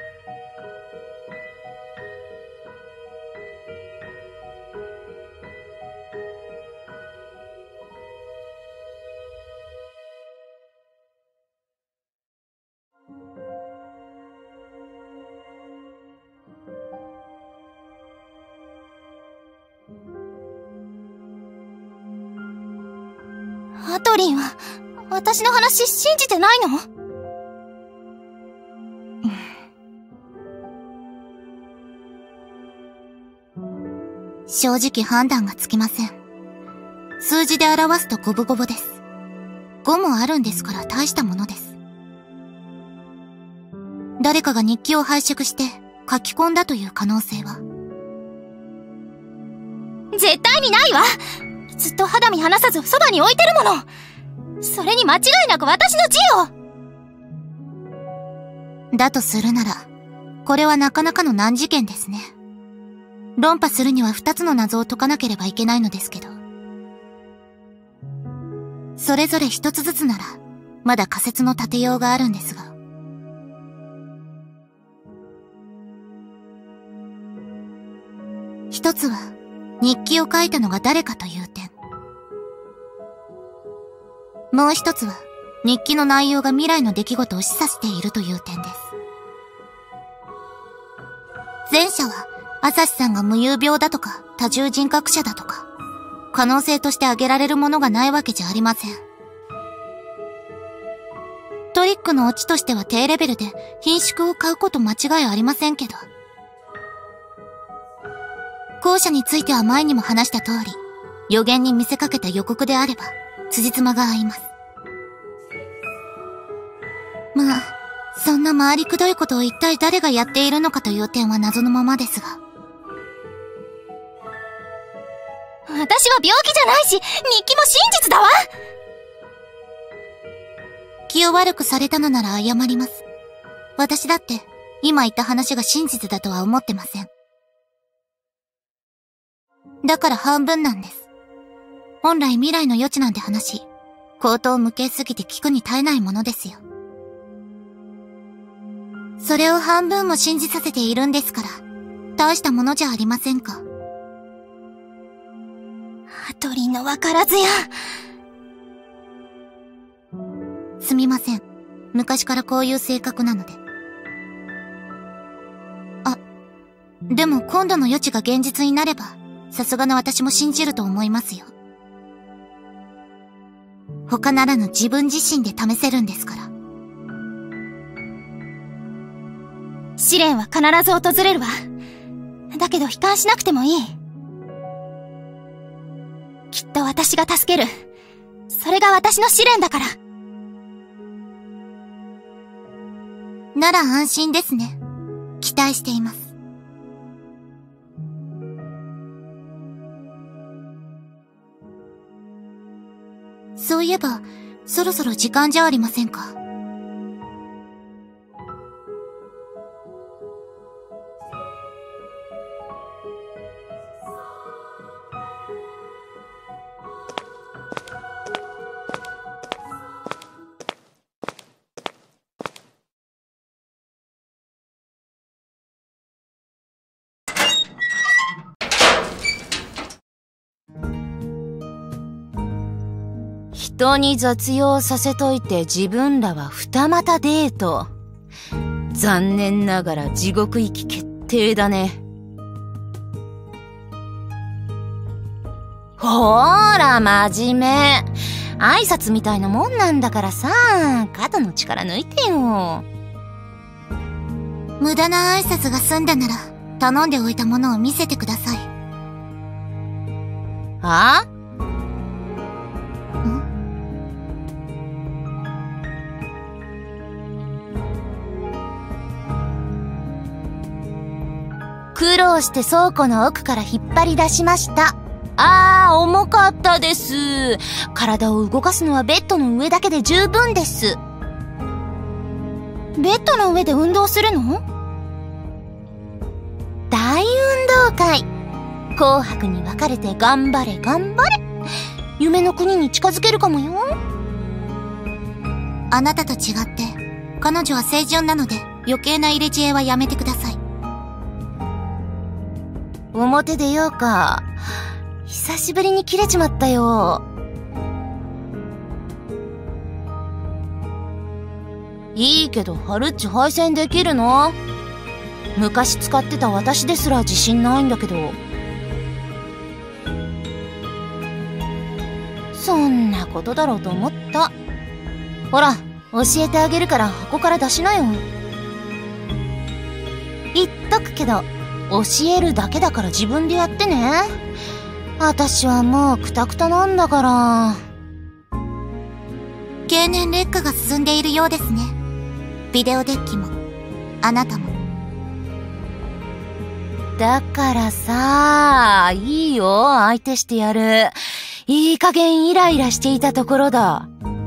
アトリンは、私の話信じてないの？ 正直判断がつきません。数字で表すと五分五分です。ごもあるんですから大したものです。誰かが日記を拝借して書き込んだという可能性は？ 絶対にないわ！ずっと肌身離さずそばに置いてるもの！それに間違いなく私の字を！だとするなら、これはなかなかの難事件ですね。論破するには二つの謎を解かなければいけないのですけど。それぞれ一つずつなら、まだ仮説の立てようがあるんですが。一つは、日記を書いたのが誰かという点。もう一つは、日記の内容が未来の出来事を示唆しているという点です。前者は、朝日さんが無遊病だとか、多重人格者だとか、可能性として挙げられるものがないわけじゃありません。トリックのオチとしては低レベルで、品縮を買うこと間違いありませんけど。後者については前にも話した通り、予言に見せかけた予告であれば、辻褄が合います。まあ、そんな回りくどいことを一体誰がやっているのかという点は謎のままですが。 私は病気じゃないし、日記も真実だわ！ 気を悪くされたのなら謝ります。私だって、今言った話が真実だとは思ってません。だから半分なんです。本来未来の余地なんて話、口頭無形すぎて聞くに耐えないものですよ。それを半分も信じさせているんですから、大したものじゃありませんか。 アトリンのわからずや。 すみません。昔からこういう性格なので。あ、でも今度の余地が現実になれば、さすがの私も信じると思いますよ。他ならぬ自分自身で試せるんですから。 試練は必ず訪れるわ。だけど悲観しなくてもいい。きっと私が助ける。それが私の試練だから。 なら安心ですね。期待しています。そういえば、そろそろ時間じゃありませんか。 人に雑用させといて自分らは二股デート。残念ながら地獄行き決定だね。ほーら、真面目。挨拶みたいなもんなんだからさ、肩の力抜いてよ。 無駄な挨拶が済んだなら、頼んでおいたものを見せてください。 は？苦労して倉庫の奥から引っ張り出しました。あー、重かったです。体を動かすのはベッドの上だけで十分です。 ベッドの上で運動するの？ 大運動会。 紅白に分かれて頑張れ頑張れ。夢の国に近づけるかもよ。 あなたと違って、彼女は清純なので余計な入れ知恵はやめてください。 表出ようか。久しぶりに切れちまったよ。いいけど、ハルッチ敗戦できるの？昔使ってた私ですら自信ないんだけど。そんなことだろうと思った。ほら、教えてあげるから箱から出しなよ。言っとくけど、教えるだけだから自分でやってね。私はもうクタクタなんだから。 経年劣化が進んでいるようですね。ビデオデッキも、あなたも。 だからさ、いいよ、相手してやる。いい加減イライラしていたところだ。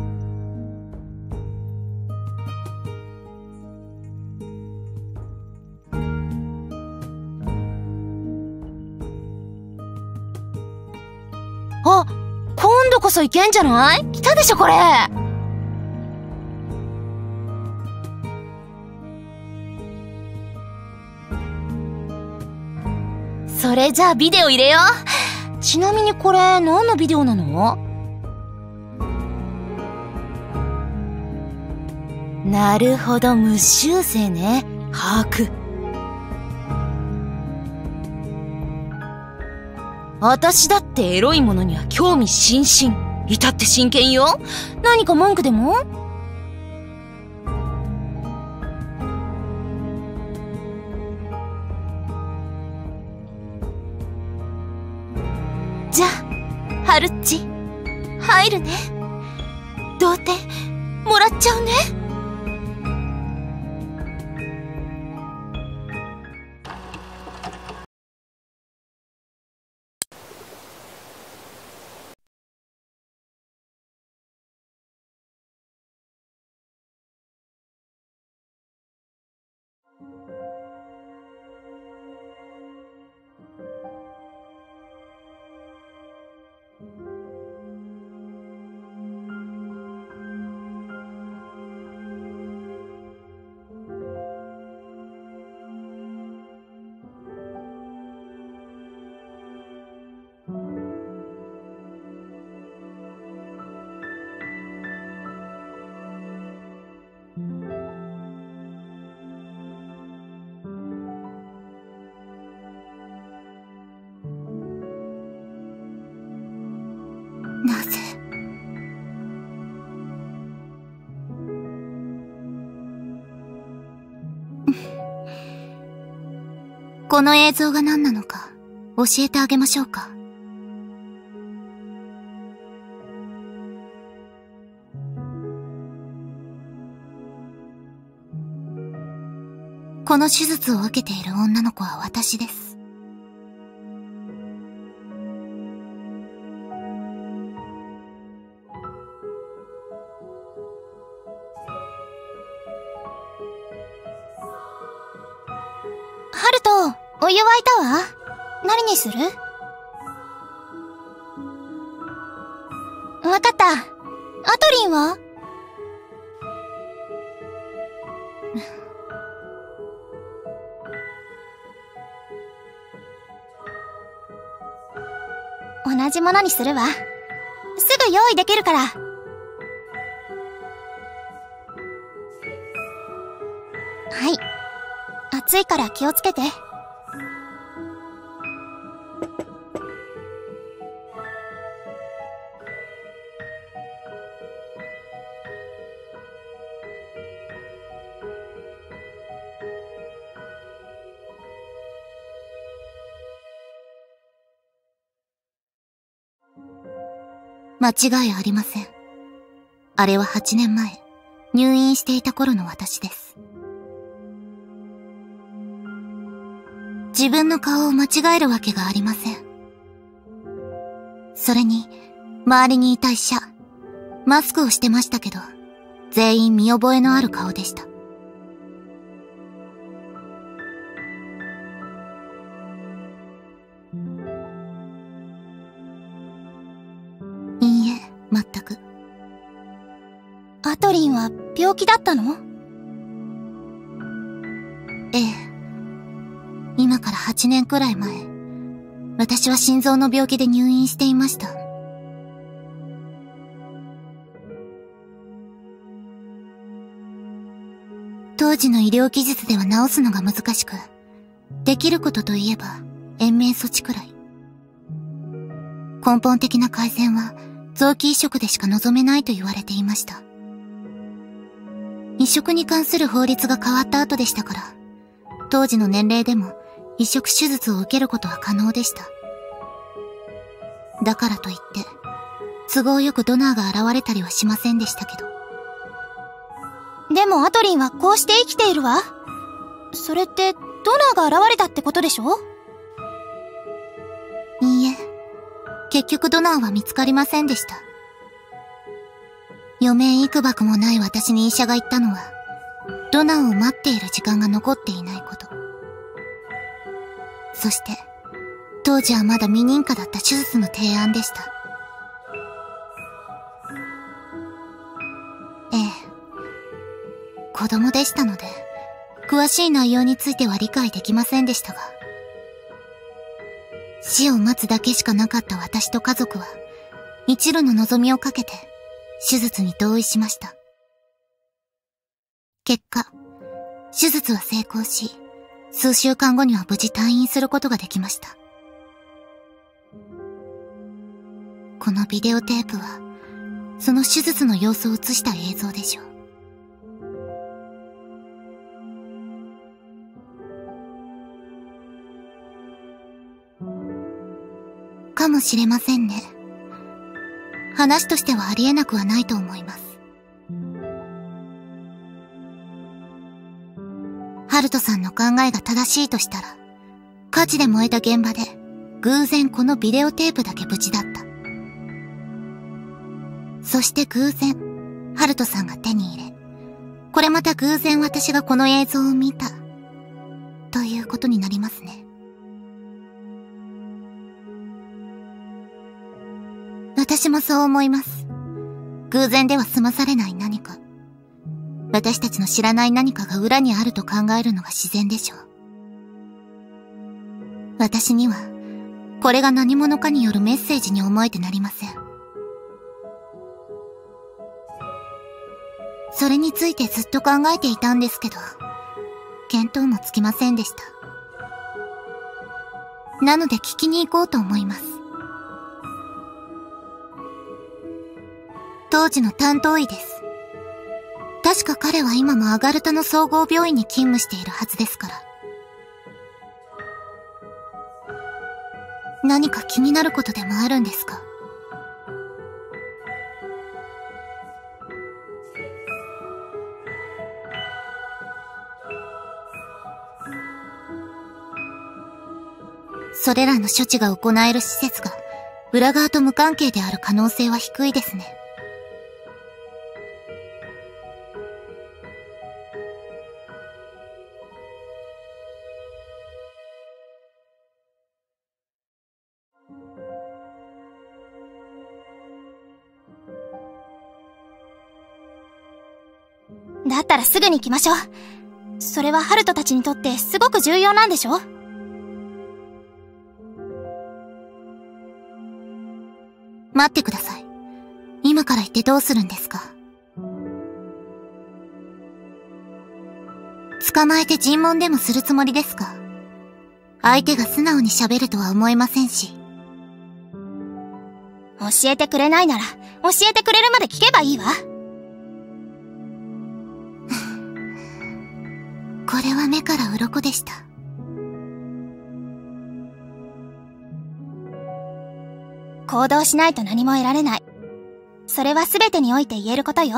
あ、今度こそいけんじゃない？来たでしょ、これ。それじゃあビデオ入れよう。ちなみにこれ何のビデオなの？なるほど、無修正ね。把握。私だってエロいものには興味津々。至って真剣よ。何か文句でも？じゃあ、ハルッチ、入るね。童貞、もらっちゃうね。 なぜ？この映像が何なのか教えてあげましょうか。この手術を受けている女の子は私です。 ハルト、お湯沸いたわ。何にする？わかった。アトリンは？同じものにするわ。すぐ用意できるから。はい。暑いから気をつけて。 間違いありません。あれははちねんまえ、入院していた頃の私です。自分の顔を間違えるわけがありません。それに、周りにいた医者、マスクをしてましたけど、全員見覚えのある顔でした。 全く。 アトリンは病気だったの？ ええ。今からはちねんくらい前、私は心臓の病気で入院していました。当時の医療技術では治すのが難しく、できることといえば延命措置くらい。根本的な改善は臓器移植でしか望めないと言われていました。移植に関する法律が変わった後でしたから、当時の年齢でも移植手術を受けることは可能でした。だからといって、都合よくドナーが現れたりはしませんでしたけど。 でもアトリンはこうして生きているわ。それってドナーが現れたってことでしょ？ いいえ、結局ドナーは見つかりませんでした。余命幾ばくもない私に医者が言ったのは、ドナーを待っている時間が残っていないこと。そして、当時はまだ未認可だった手術の提案でした。ええ。子供でしたので、詳しい内容については理解できませんでしたが、死を待つだけしかなかった私と家族は、一縷の望みをかけて、手術に同意しました。結果、手術は成功し、数週間後には無事退院することができました。このビデオテープは、その手術の様子を映した映像でしょう。かもしれませんね。話としてはありえなくはないと思います。ハルトさんの考えが正しいとしたら、火事で燃えた現場で、偶然このビデオテープだけ無事だった。そして偶然、ハルトさんが手に入れ、これまた偶然私がこの映像を見た、ということになりますね。私もそう思います。偶然では済まされない何か。私たちの知らない何かが裏にあると考えるのが自然でしょう。私には、これが何者かによるメッセージに思えてなりません。それについてずっと考えていたんですけど、見当もつきませんでした。なので聞きに行こうと思います。当時の担当医です。確か彼は今もアガルタの総合病院に勤務しているはずですから。何か気になることでもあるんですか？それらの処置が行える施設が裏側と無関係である可能性は低いですね。 だったらすぐに行きましょう。それはハルトたちにとってすごく重要なんでしょ？ 待ってください。今から行ってどうするんですか？捕まえて尋問でもするつもりですか？相手が素直に喋るとは思えませんし。 教えてくれないなら、教えてくれるまで聞けばいいわ。 これは目から鱗でした。 行動しないと何も得られない。それは全てにおいて言えることよ。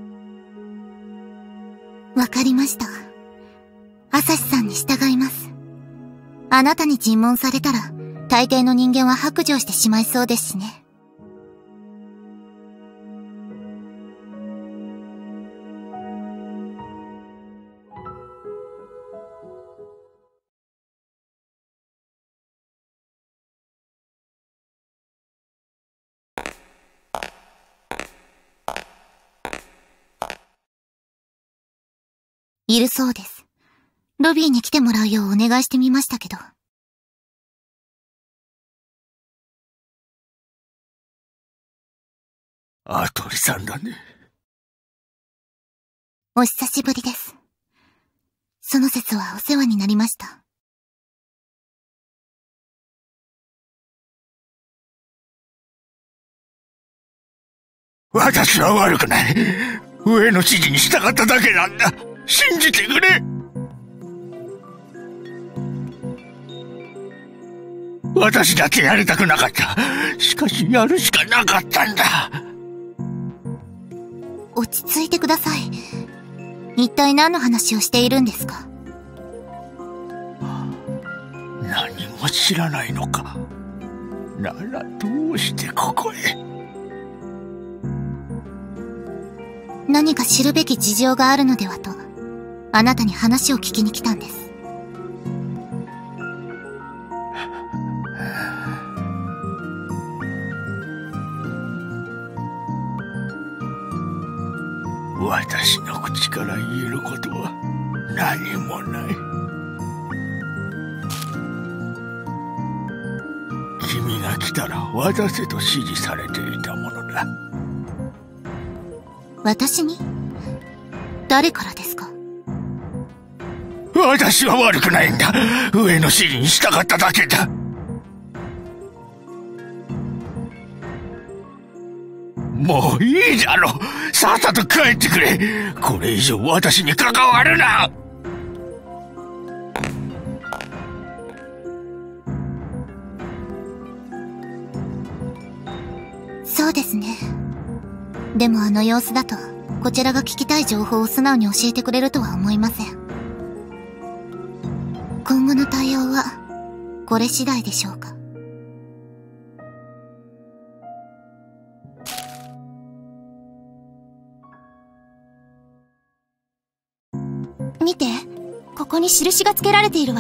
わかりました。アサシさんに従います。あなたに尋問されたら、大抵の人間は白状してしまいそうですしね。 いるそうです。ロビーに来てもらうようお願いしてみましたけど。 アトリさんだね。 お久しぶりです。その節はお世話になりました。 私は悪くない。上の指示に従っただけなんだ。信じてくれ。私だってやりたくなかった。しかしやるしかなかったんだ。 落ち着いてください。一体何の話をしているんですか？ 何も知らないのか。ならどうしてここへ。 何か知るべき事情があるのではと、あなたに話を聞きに来たんです。 私の口から言えることは何もない。君が来たら渡せと指示されていたものだ。 私に？誰からですか？ 私は悪くないんだ。上の指示に従っただけだ。もういいだろ。さっさと帰ってくれ。これ以上私に関わるな。 そうですね。でもあの様子だと、こちらが聞きたい情報を素直に教えてくれるとは思いません。今後の対応は、これ次第でしょうか。 見て、ここに印がつけられているわ。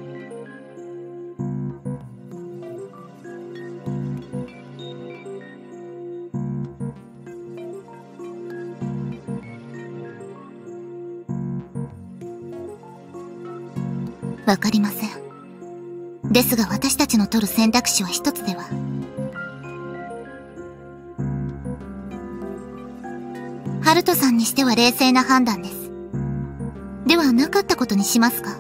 わかりません。ですが私たちの取る選択肢は一つでは。ハルトさんにしては冷静な判断です。ではなかったことにしますか？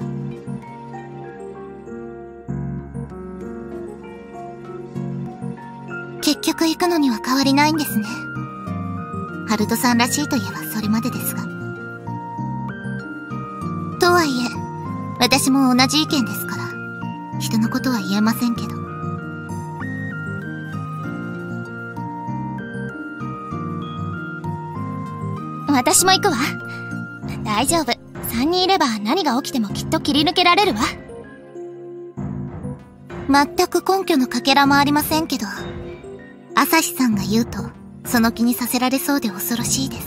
結局行くのには変わりないんですね。ハルトさんらしいといえばそれまでですが。とはいえ、私も同じ意見ですから、人のことは言えませんけど。 私も行くわ。大丈夫。三人いれば何が起きてもきっと切り抜けられるわ。 全く根拠のかけらもありませんけど、朝日さんが言うと、その気にさせられそうで恐ろしいです。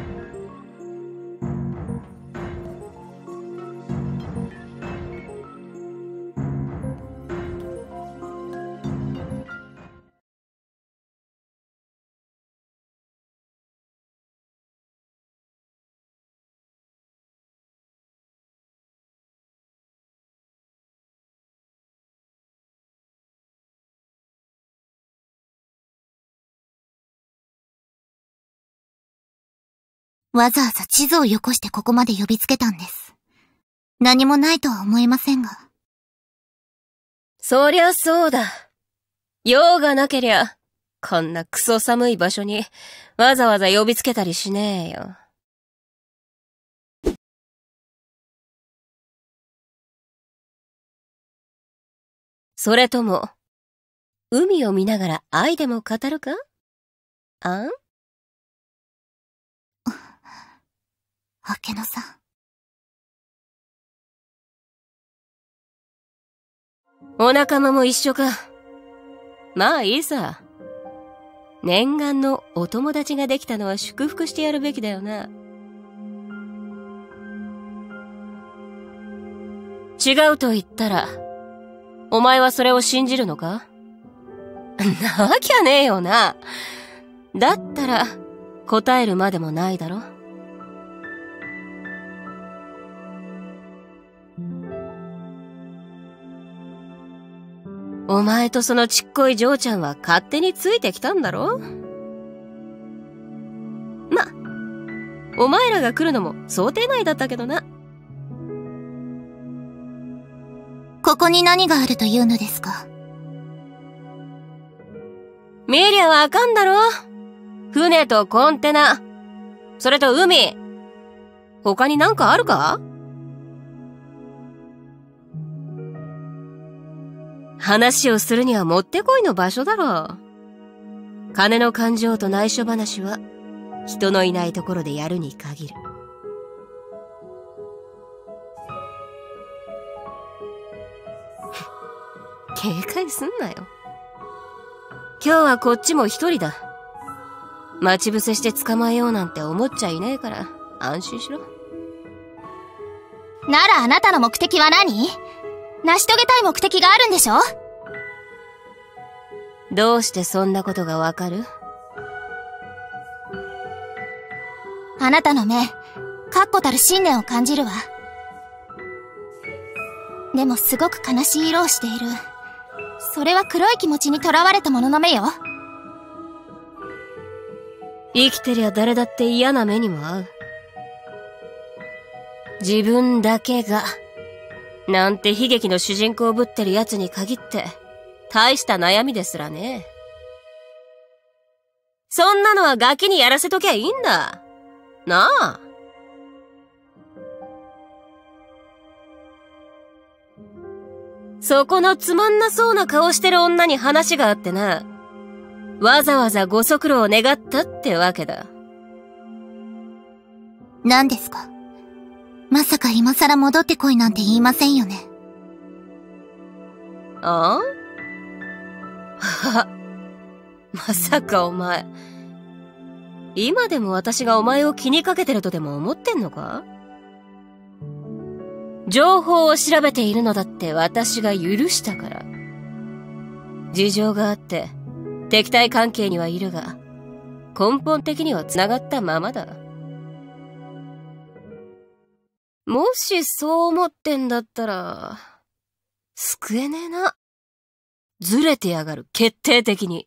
わざわざ地図をよこしてここまで呼びつけたんです。何もないとは思えませんが。 そりゃそうだ。用がなけりゃ、こんなクソ寒い場所にわざわざ呼びつけたりしねえよ。それとも、海を見ながら愛でも語るか？あん？ 明野さん。 お仲間も一緒か。まあいいさ。念願のお友達ができたのは祝福してやるべきだよな。違うと言ったら、お前はそれを信じるのか？なわきゃねえよな。だったら、答えるまでもないだろ。 お前とそのちっこい嬢ちゃんは勝手についてきたんだろ？ま、お前らが来るのも想定内だったけどな。 ここに何があるというのですか？ 見りゃわかんだろ？船とコンテナ、それと海。他になんかあるか？話をするにはもってこいの場所だろう。金の感情と内緒話は人のいないところでやるに限る。警戒すんなよ。今日はこっちも一人だ。待ち伏せして捕まえようなんて思っちゃいねえから安心しろ。 ならあなたの目的は何？成し遂げたい目的があるんでしょ？ どうしてそんなことがわかる？ あなたの目、確固たる信念を感じるわ。でもすごく悲しい色をしている。それは黒い気持ちにとらわれたものの目よ。 生きてりゃ誰だって嫌な目にも遭う。自分だけが、なんて悲劇の主人公ぶってる奴に限って、大した悩みですらね。そんなのはガキにやらせときゃいいんだ。なあ。そこのつまんなそうな顔してる女に話があってな。わざわざご足労を願ったってわけだ。 何ですか？まさか今更戻ってこいなんて言いませんよね。 ああまさかお前、今でも私がお前を気にかけてるとでも思ってんのか？情報を調べているのだって私が許したから。事情があって、敵対関係にはいるが、根本的には繋がったままだ。もしそう思ってんだったら、救えねえな。ずれてやがる、決定的に。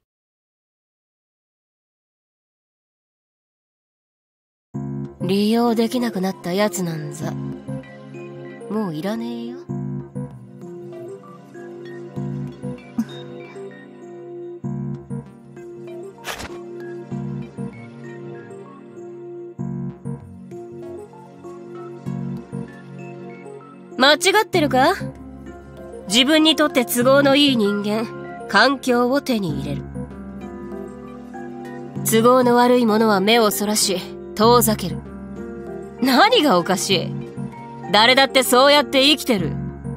利用できなくなった奴なんざ、もういらねえよ。間違ってるか？自分にとって都合のいい人間、環境を手に入れる。都合の悪いものは目をそらし、遠ざける。何がおかしい？誰だってそうやって生きてる。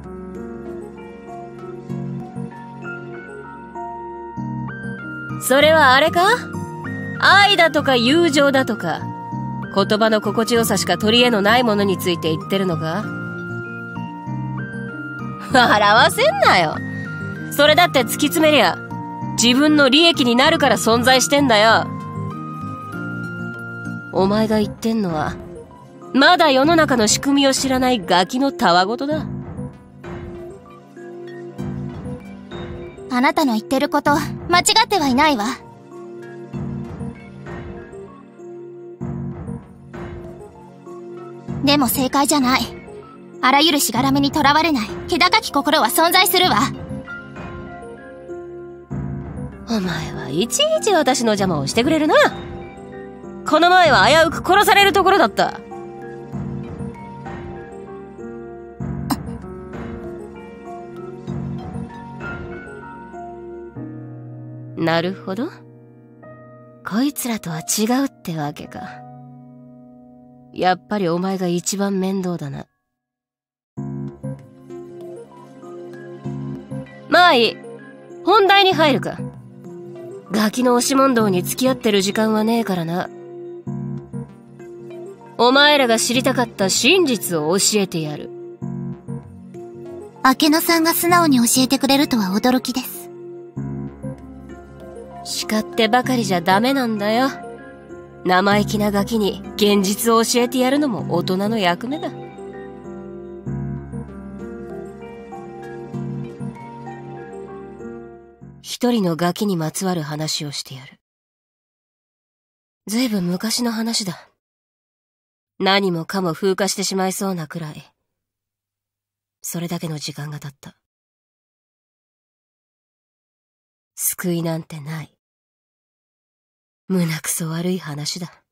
それはあれか？愛だとか友情だとか、言葉の心地よさしか取り柄のないものについて言ってるのか？笑わせんなよ。それだって突き詰めりゃ、自分の利益になるから存在してんだよ。お前が言ってんのは、まだ世の中の仕組みを知らないガキのたわごとだ。 あなたの言ってること、間違ってはいないわ。でも正解じゃない。あらゆるしがらみにとらわれない気高き心は存在するわ。 お前はいちいち私の邪魔をしてくれるな。この前は危うく殺されるところだった。なるほど。こいつらとは違うってわけか。やっぱりお前が一番面倒だな。まあいい。本題に入るか。ガキの押し問答に付き合ってる時間はねえからな。お前らが知りたかった真実を教えてやる。 明野さんが素直に教えてくれるとは驚きです。 叱ってばかりじゃダメなんだよ。生意気なガキに現実を教えてやるのも大人の役目だ。 一人のガキにまつわる話をしてやる。ずいぶん昔の話だ。何もかも風化してしまいそうなくらい。それだけの時間が経った。救いなんてない。胸くそ悪い話だ。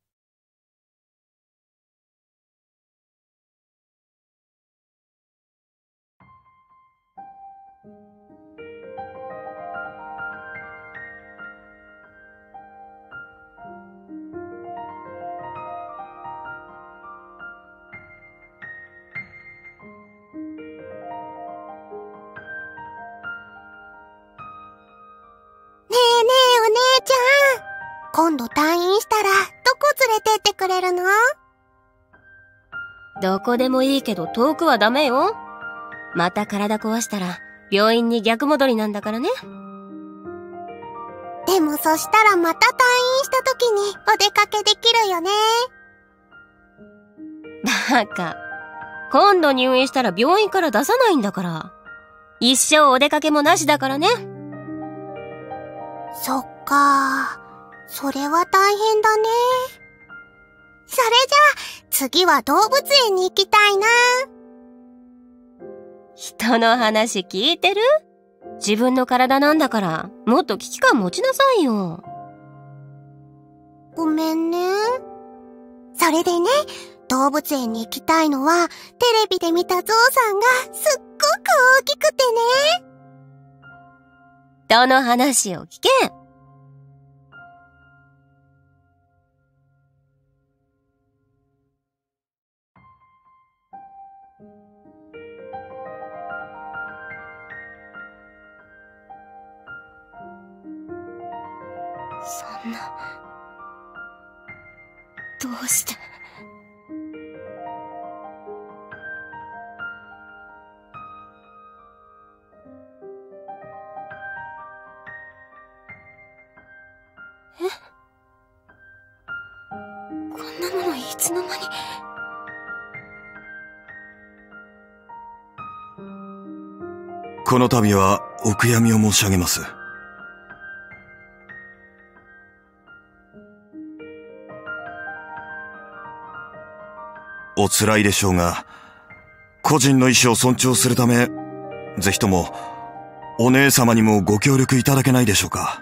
ねえねえお姉ちゃん、今度退院したらどこ連れてってくれるの？ どこでもいいけど遠くはダメよ。また体壊したら病院に逆戻りなんだからね。 でもそしたらまた退院した時にお出かけできるよね。 バカ。今度入院したら病院から出さないんだから。一生お出かけもなしだからね。 そっか。それは大変だね。それじゃあ、次は動物園に行きたいな。 人の話聞いてる？自分の体なんだから、もっと危機感持ちなさいよ。 ごめんね。それでね、動物園に行きたいのは、テレビで見たゾウさんがすっごく大きくてね。 人の話を聞け。そんな、どうして。え？こんなものいつの間に。 この度はお悔やみを申し上げます。お辛いでしょうが、個人の意思を尊重するため、ぜひともお姉様にもご協力いただけないでしょうか。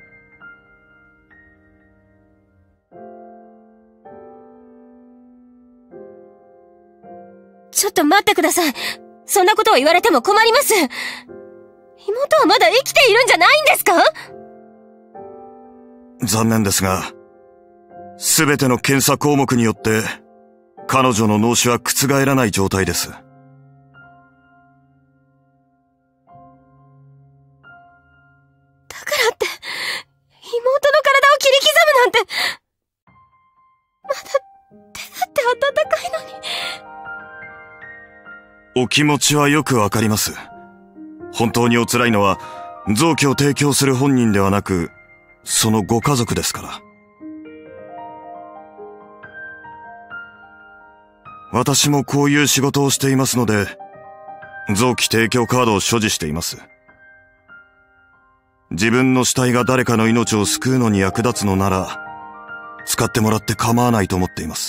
ちょっと待ってください。そんなことを言われても困ります。妹はまだ生きているんじゃないんですか？ 残念ですが、すべての検査項目によって彼女の脳死は覆らない状態です。だからって、妹の体を切り刻むなんて、まだ手だって温かいのに。 お気持ちはよくわかります。本当にお辛いのは、臓器を提供する本人ではなく、そのご家族ですから。私もこういう仕事をしていますので、臓器提供カードを所持しています。自分の死体が誰かの命を救うのに役立つのなら、使ってもらって構わないと思っています。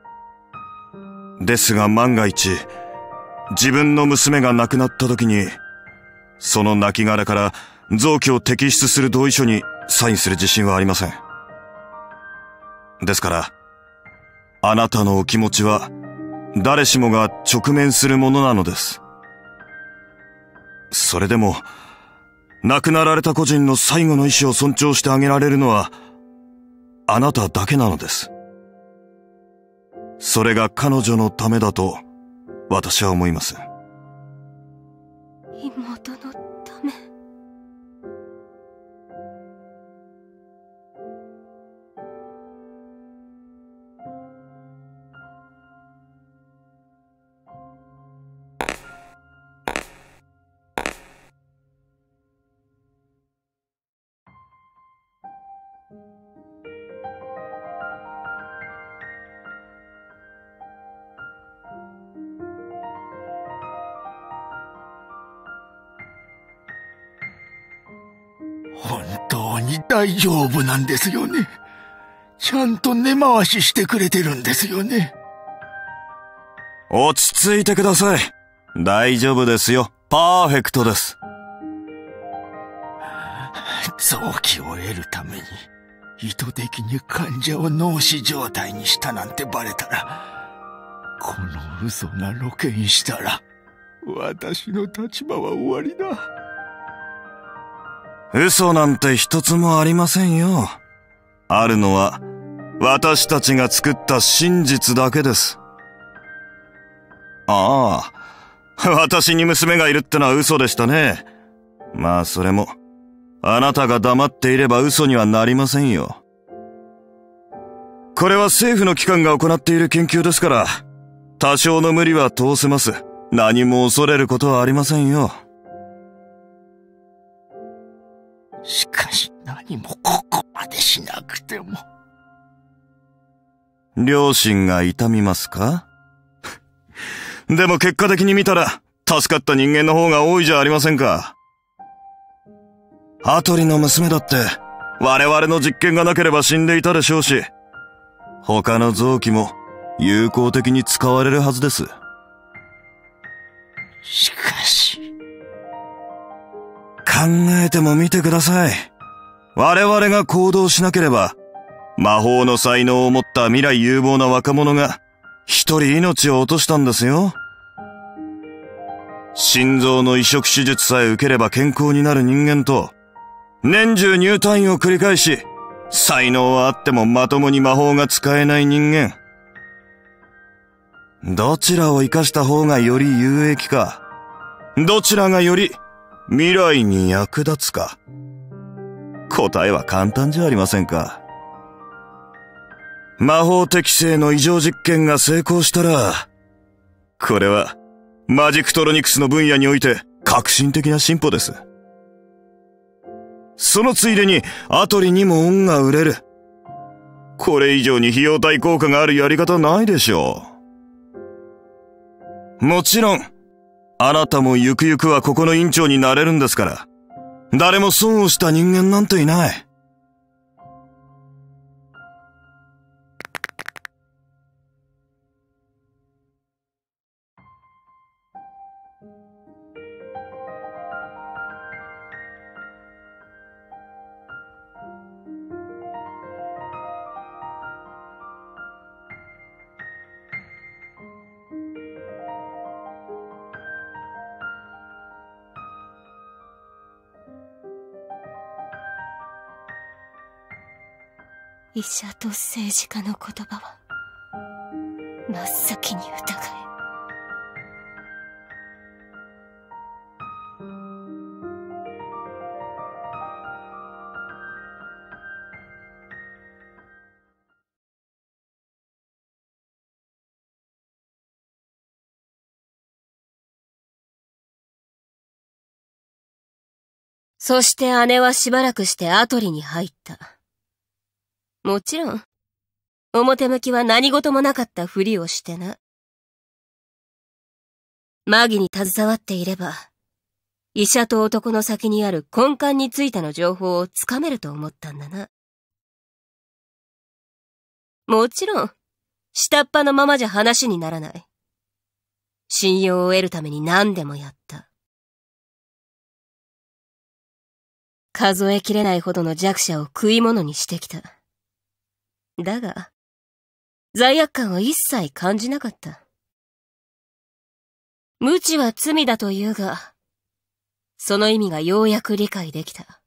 ですが万が一、自分の娘が亡くなった時に、その亡骸から臓器を摘出する同意書にサインする自信はありません。ですから、あなたのお気持ちは、誰しもが直面するものなのです。それでも、亡くなられた個人の最後の意志を尊重してあげられるのは、あなただけなのです。それが彼女のためだと、私は思います。 妹のため。 本当に大丈夫なんですよね。ちゃんと根回ししてくれてるんですよね。 落ち着いてください。大丈夫ですよ。パーフェクトです。 臓器を得るために意図的に患者を脳死状態にしたなんてバレたら、この嘘が露見したら私の立場は終わりだ。 嘘なんて一つもありませんよ。あるのは私たちが作った真実だけです。ああ、私に娘がいるってのは嘘でしたね。まあそれもあなたが黙っていれば嘘にはなりませんよ。これは政府の機関が行っている研究ですから、多少の無理は通せます。何も恐れることはありませんよ。 しかし何もここまでしなくても。 良心が痛みますか？でも結果的に見たら助かった人間の方が多いじゃありませんか。アトリの娘だって我々の実験がなければ死んでいたでしょうし、他の臓器も有効的に使われるはずです。 しかし。 考えてもみてください。我々が行動しなければ、魔法の才能を持った未来有望な若者が一人命を落としたんですよ。心臓の移植手術さえ受ければ健康になる人間と、年中入退院を繰り返し、才能はあってもまともに魔法が使えない人間。どちらを生かした方がより有益か、どちらがより未来に役立つか。答えは簡単じゃありませんか。魔法適正の異常実験が成功したら、これはマジクトロニクスの分野において革新的な進歩です。そのついでにアトリにも恩が売れる。これ以上に費用対効果があるやり方ないでしょう。もちろん、あなたもゆくゆくはここの院長になれるんですから、誰も損をした人間なんていない。 医者と政治家の言葉は真っ先に疑え。そして姉はしばらくしてアトリに入った。もちろん、表向きは何事もなかったふりをしてな。マギに携わっていれば、医者と男の先にある根幹についての情報をつかめると思ったんだな。もちろん、下っ端のままじゃ話にならない。信用を得るために何でもやった。数えきれないほどの弱者を食い物にしてきた。だが、罪悪感は一切感じなかった。無知は罪だと言うが、その意味がようやく理解できた。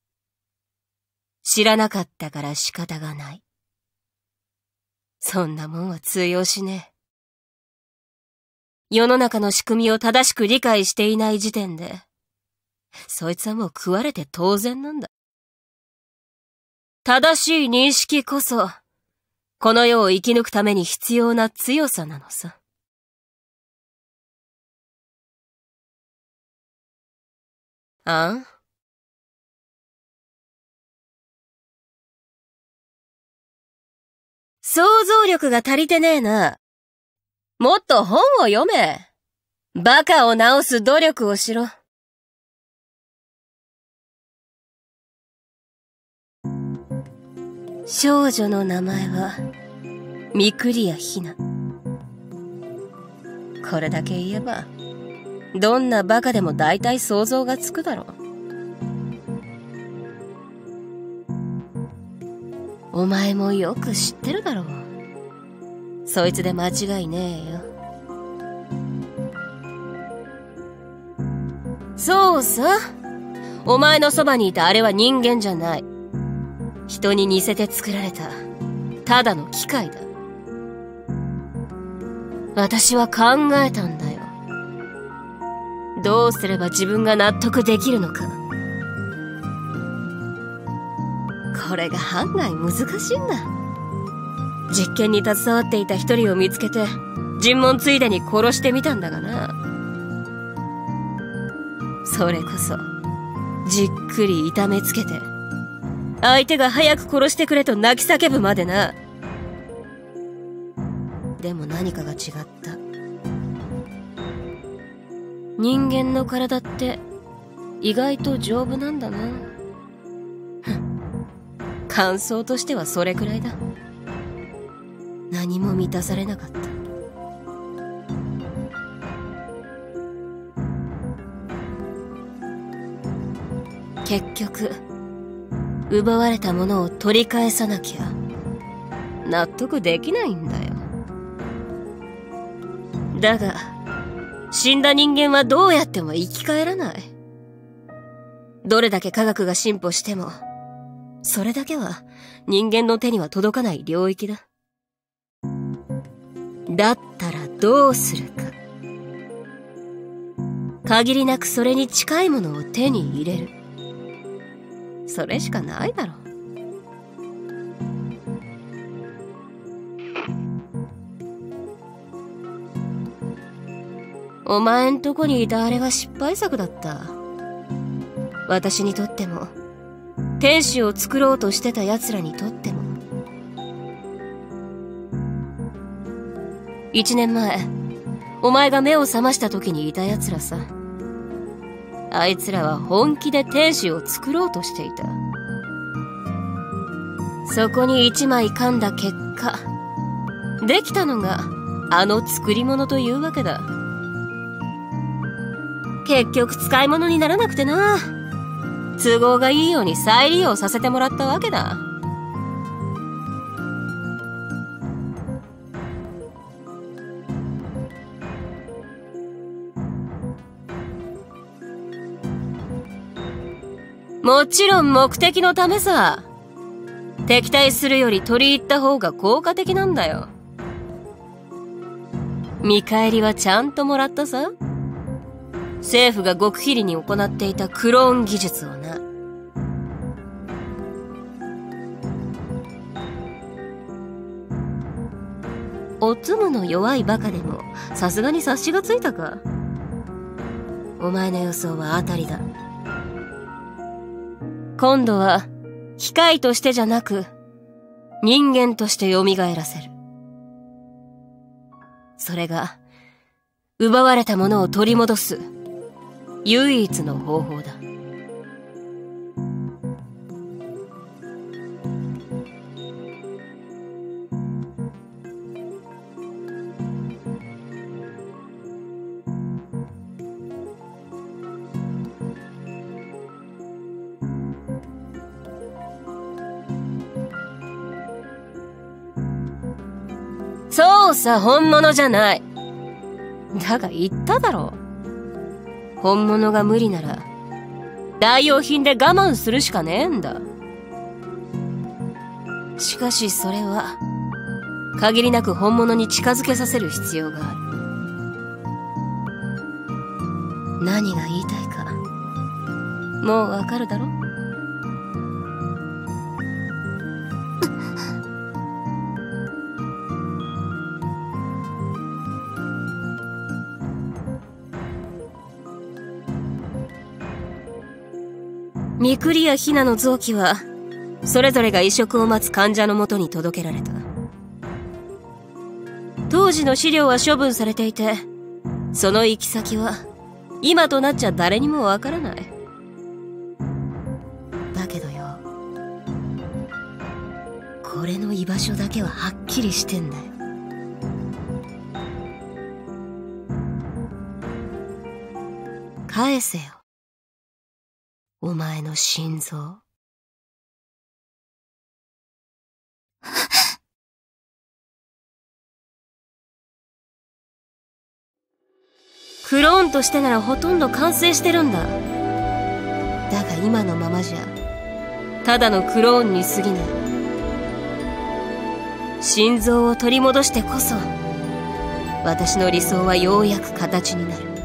知らなかったから仕方がない。そんなもんは通用しねえ。世の中の仕組みを正しく理解していない時点で、そいつはもう食われて当然なんだ。正しい認識こそ、この世を生き抜くために必要な強さなのさ。あん？想像力が足りてねえな。もっと本を読め。バカを治す努力をしろ。 少女の名前はミクリアヒナ。これだけ言えばどんなバカでも大体想像がつくだろう。お前もよく知ってるだろう。そいつで間違いねえよ。そうさ、お前のそばにいたあれは人間じゃない。人に似せて作られたただの機械だ。私は考えたんだよ。どうすれば自分が納得できるのか。これが案外難しいんだ。実験に携わっていた一人を見つけて尋問ついでに殺してみたんだがな。それこそじっくり痛めつけて相手が早く殺してくれと泣き叫ぶまでな。でも何かが違った。人間の体って意外と丈夫なんだな。感想としてはそれくらいだ。何も満たされなかった。結局奪われたものを取り返さなきゃ納得できないんだよ。だが死んだ人間はどうやっても生き返らない。どれだけ科学が進歩してもそれだけは人間の手には届かない領域だ。だったらどうするか。限りなくそれに近いものを手に入れる。それしかないだろう。お前んとこにいたあれは失敗作だった。私にとっても天使を作ろうとしてた奴らにとっても。一年前お前が目を覚ました時にいた奴らさ。あいつらは本気で天使を作ろうとしていた。そこに一枚噛んだ結果できたのがあの作り物というわけだ。結局使い物にならなくてな。都合がいいように再利用させてもらったわけだ。もちろん目的のためさ。敵対するより取り入った方が効果的なんだよ。見返りはちゃんともらったさ。政府が極秘裏に行っていたクローン技術をな。おつむの弱いバカでもさすがに察しがついたか。お前の予想は当たりだ。今度は機械としてじゃなく人間として蘇らせる。それが奪われたものを取り戻す唯一の方法だ。そうさ、本物じゃない。だが言っただろう。本物が無理なら代用品で我慢するしかねえんだ。しかしそれは限りなく本物に近づけさせる必要がある。何が言いたいかもうわかるだろ。ミクリやヒナの臓器はそれぞれが移植を待つ患者のもとに届けられた。当時の資料は処分されていて、その行き先は今となっちゃ誰にもわからない。だけどよ、 これの居場所だけははっきりしてんだよ。返せよ。お前の心臓。クローンとしてならほとんど完成してるんだ。だが今のままじゃただのクローンに過ぎない。心臓を取り戻してこそ私の理想はようやく形になる。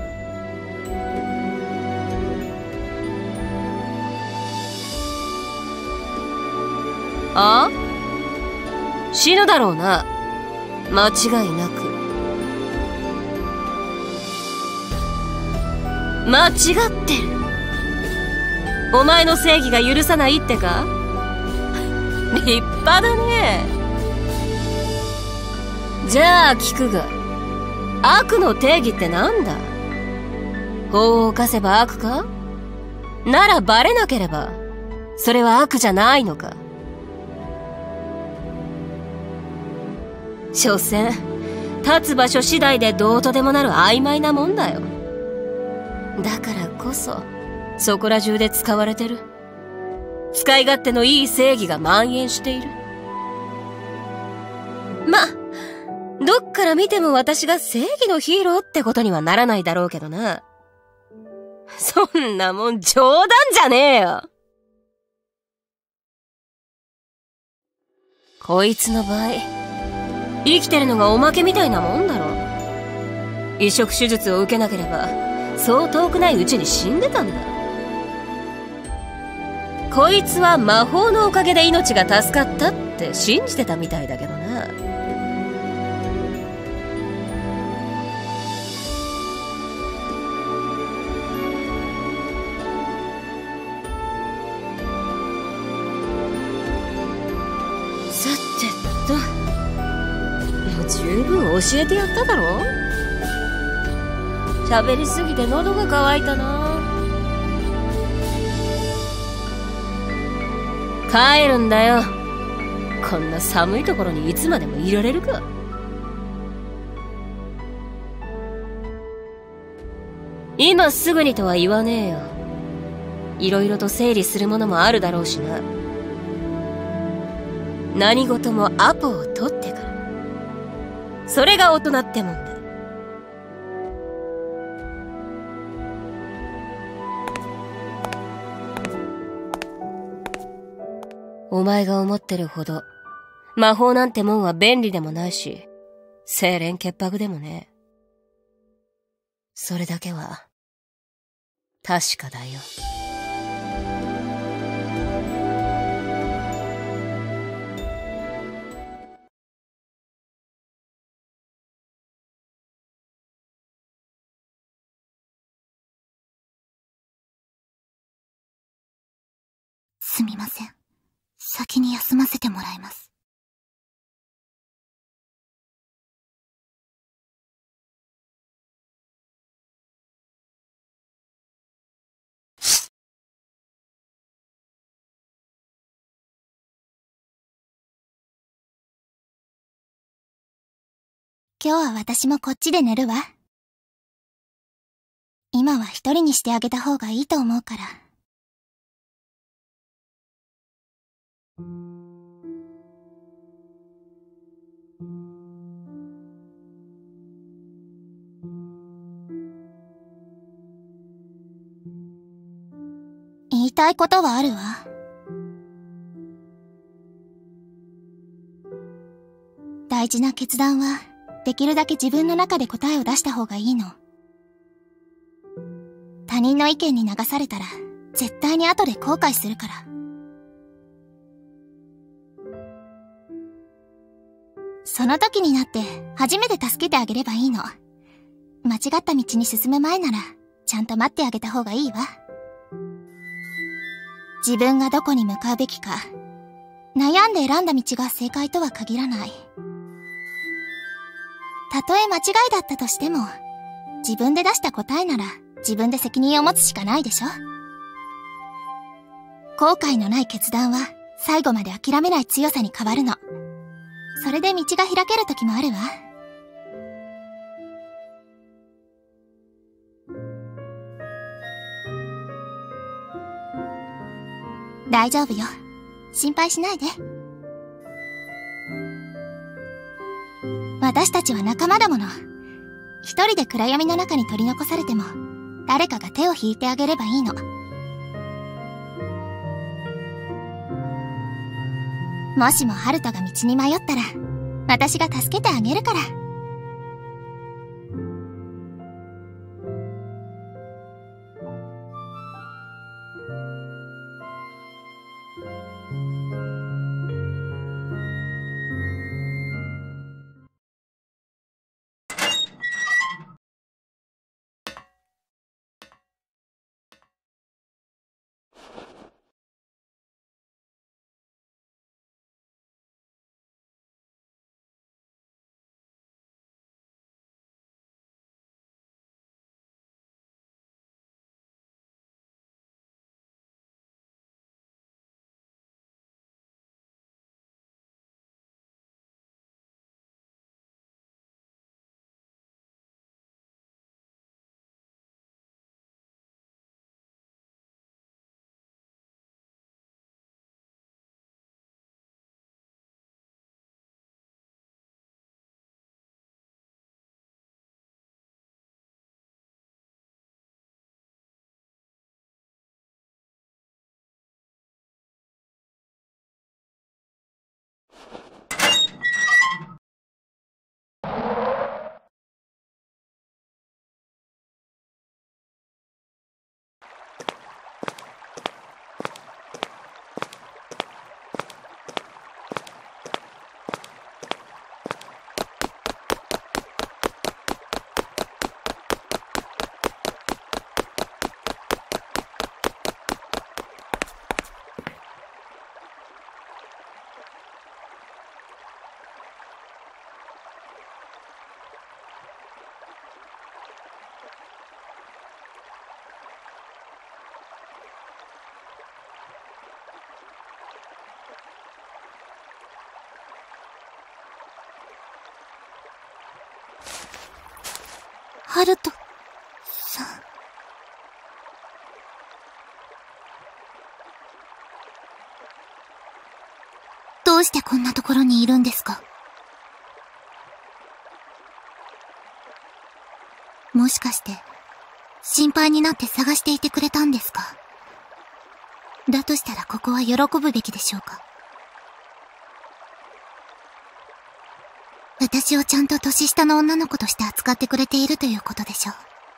あ？死ぬだろうな。間違いなく。間違ってる。お前の正義が許さないってか？立派だね。じゃあ聞くが、悪の定義ってなんだ？法を犯せば悪か？ならバレなければそれは悪じゃないのか？所詮立つ場所次第でどうとでもなる曖昧なもんだよ。だからこそそこら中で使われてる。使い勝手のいい正義が蔓延している。ま、どっから見ても私が正義のヒーローってことにはならないだろうけどな。そんなもん冗談じゃねえよ。こいつの場合、生きてるのがおまけみたいなもんだろ。移植手術を受けなければそう遠くないうちに死んでたんだ。こいつは魔法のおかげで命が助かったって信じてたみたいだけどな。さてと、もう十分教えてやっただろ。喋りすぎて喉が渇いたな。帰るんだよ。こんな寒いところにいつまでもいられるか。今すぐにとは言わねえよ。いろいろと整理するものもあるだろうしな。何事もアポを取ってから。それが大人ってもんだ。お前が思ってるほど魔法なんてもんは便利でもないし、清廉潔白でもね。それだけは確かだよ。 すみません。先に休ませてもらいます。 今日は私もこっちで寝るわ。今は一人にしてあげた方がいいと思うから。言いたいことはあるわ。大事な決断はできるだけ自分の中で答えを出した方がいいの。他人の意見に流されたら絶対に後で後悔するから。その時になって初めて助けてあげればいいの。間違った道に進む前ならちゃんと待ってあげた方がいいわ。自分がどこに向かうべきか、悩んで選んだ道が正解とは限らない。たとえ間違いだったとしても、自分で出した答えなら自分で責任を持つしかないでしょ。後悔のない決断は最後まで諦めない強さに変わるの。それで道が開ける時もあるわ。大丈夫よ。心配しないで。私たちは仲間だもの。一人で暗闇の中に取り残されても、誰かが手を引いてあげればいいの。もしもハルトが道に迷ったら、私が助けてあげるから。 ハルトさん。どうしてこんなところにいるんですか？もしかして心配になって探していてくれたんですか？だとしたらここは喜ぶべきでしょうか？私をちゃんと年下の女の子として扱ってくれているということでしょう。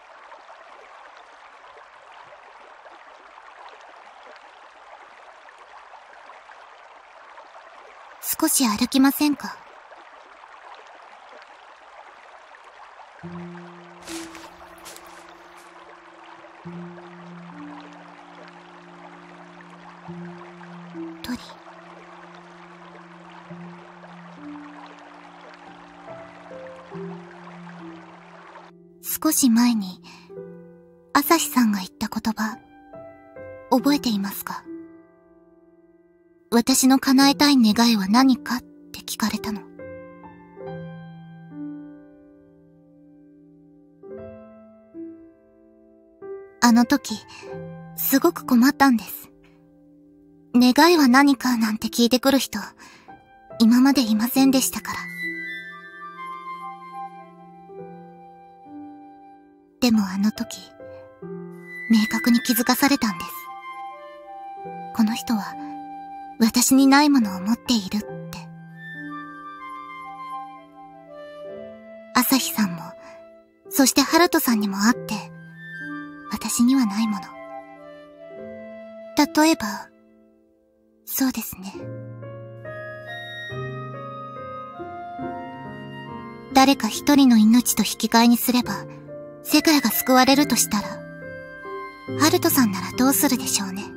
少し歩きませんか？鳥。少し前に朝日さんが言った言葉、覚えていますか？私の叶えたい願いは何かって聞かれたの。あの時、すごく困ったんです。願いは何かなんて聞いてくる人、今までいませんでしたから。でもあの時、明確に気づかされたんです。この人は、私にないものを持っているって。朝日さんも、そしてハルトさんにもあって、私にはないもの。例えば、そうですね。誰か一人の命と引き換えにすれば、世界が救われるとしたら、ハルトさんならどうするでしょうね。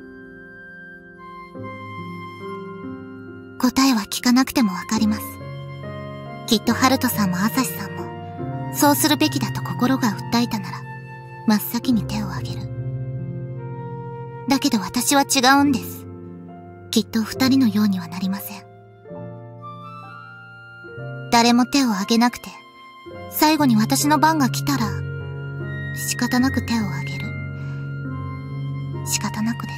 答えは聞かなくてもわかります。きっとハルトさんも朝日さんも、そうするべきだと心が訴えたなら、真っ先に手を挙げる。だけど私は違うんです。 きっと二人のようにはなりません。誰も手を挙げなくて、最後に私の番が来たら、仕方なく手を挙げる。仕方なくです。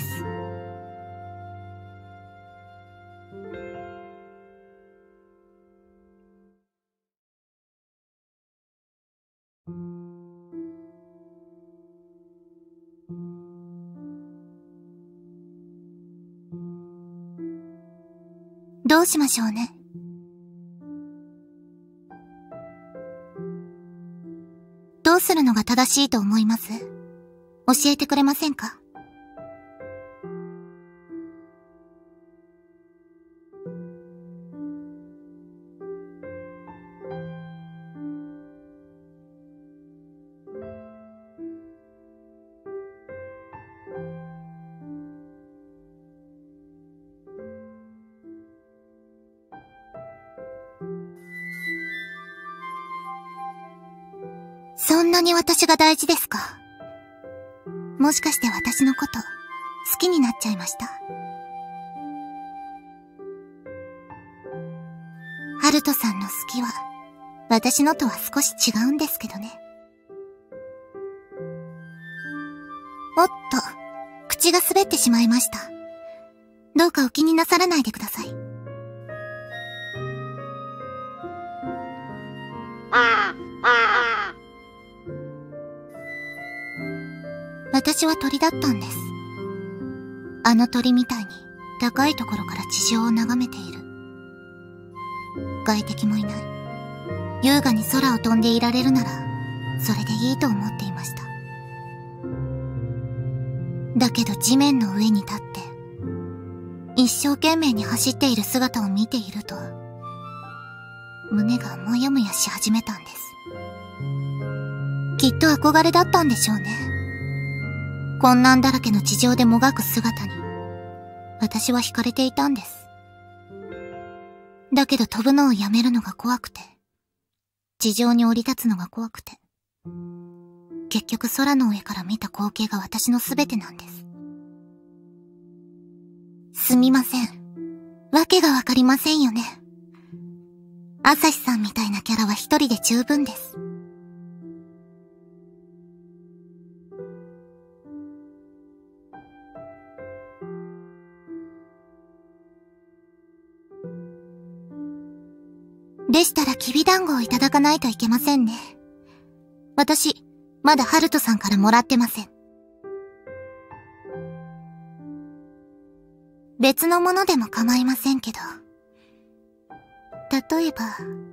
どうしましょうね。どうするのが正しいと思います？教えてくれませんか？そんなに私が大事ですか？もしかして私のこと好きになっちゃいました？ハルトさんの好きは私のとは少し違うんですけどね。おっと、口が滑ってしまいました。どうかお気になさらないでください。私は鳥だったんです。あの鳥みたいに高いところから地上を眺めている。外敵もいない。優雅に空を飛んでいられるなら、それでいいと思っていました。だけど地面の上に立って、一生懸命に走っている姿を見ていると、胸がもやもやし始めたんです。きっと憧れだったんでしょうね。困難だらけの地上でもがく姿に、私は惹かれていたんです。だけど飛ぶのをやめるのが怖くて、地上に降り立つのが怖くて、結局空の上から見た光景が私の全てなんです。すみません。わけがわかりませんよね。朝日さんみたいなキャラは一人で十分です。でしたらきびだんごをいただかないといけませんね。私、まだハルトさんからもらってません。別のものでも構いませんけど。例えば、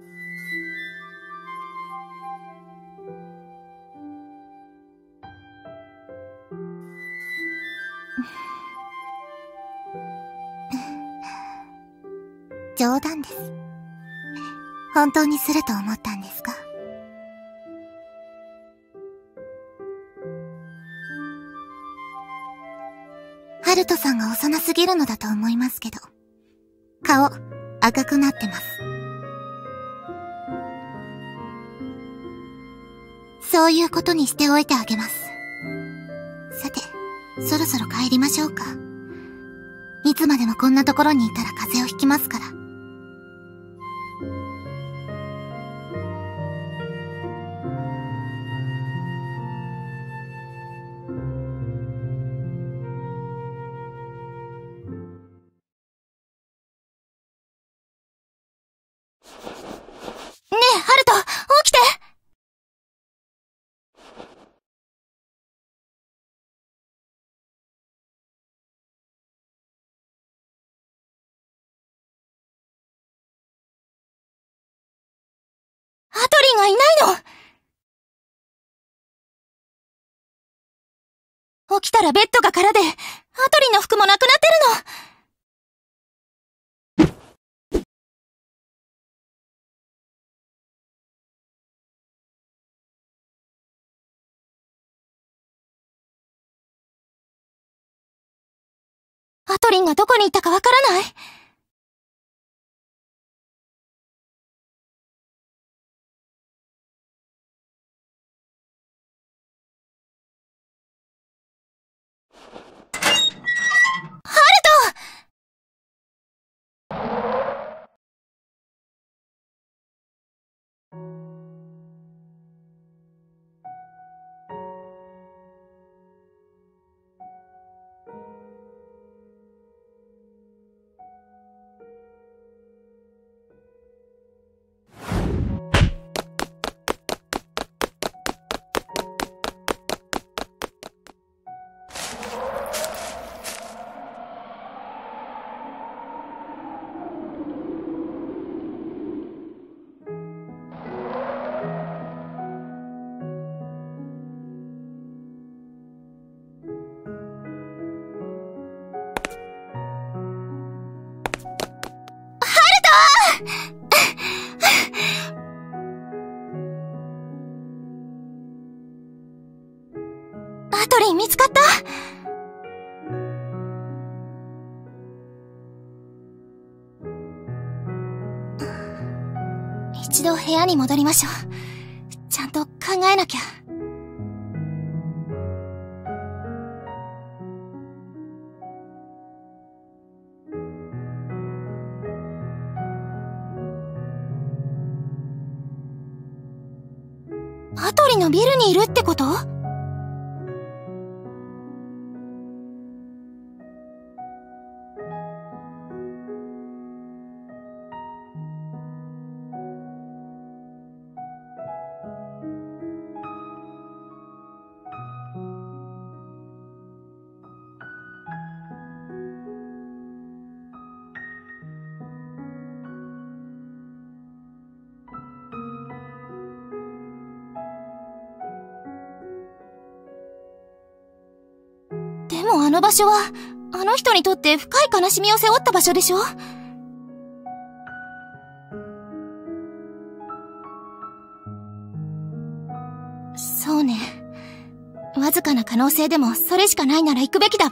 冗談です。本当にすると思ったんですか？ハルトさんが幼すぎるのだと思いますけど、顔赤くなってます。そういうことにしておいてあげます。さて、そろそろ帰りましょうか。いつまでもこんなところにいたら風邪をひきますから。 ねえ、ハルト、起きて！アトリンがいないの！起きたらベッドが空で、アトリンの服もなくなってるの！アトリンがどこに行ったかわからない？ハルト！ つかった。一度部屋に戻りましょう。ちゃんと考えなきゃ。アトリのビルにいるってこと？でもあの場所は、あの人にとって深い悲しみを背負った場所でしょ？そうね。わずかな可能性でもそれしかないなら行くべきだわ。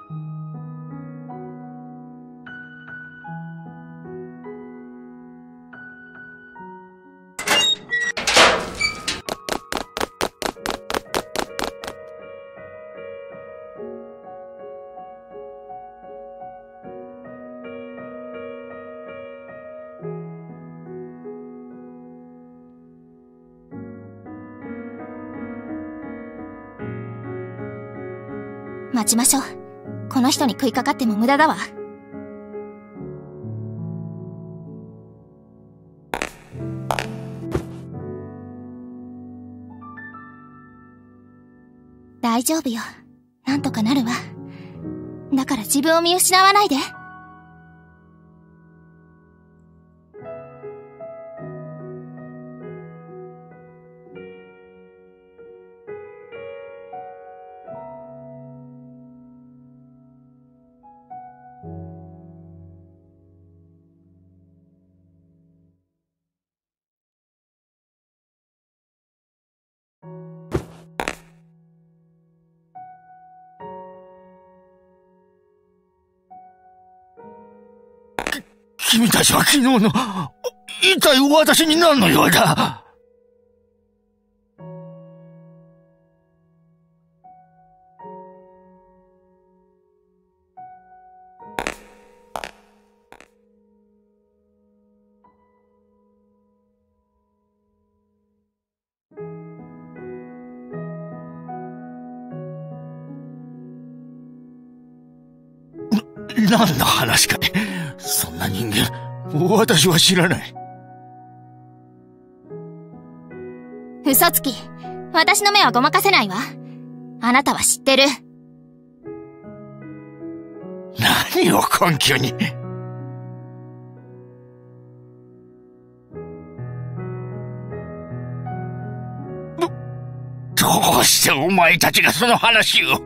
待ちましょう。この人に食いかかっても無駄だわ。大丈夫よ。なんとかなるわ。だから自分を見失わないで。 君たちは昨日の遺体を私に何の用だ？な、何の話かね。そんな人間、私は知らない。 嘘つき。私の目はごまかせないわ。あなたは知ってる。 何を根拠に。ど、どうしてお前たちがその話を。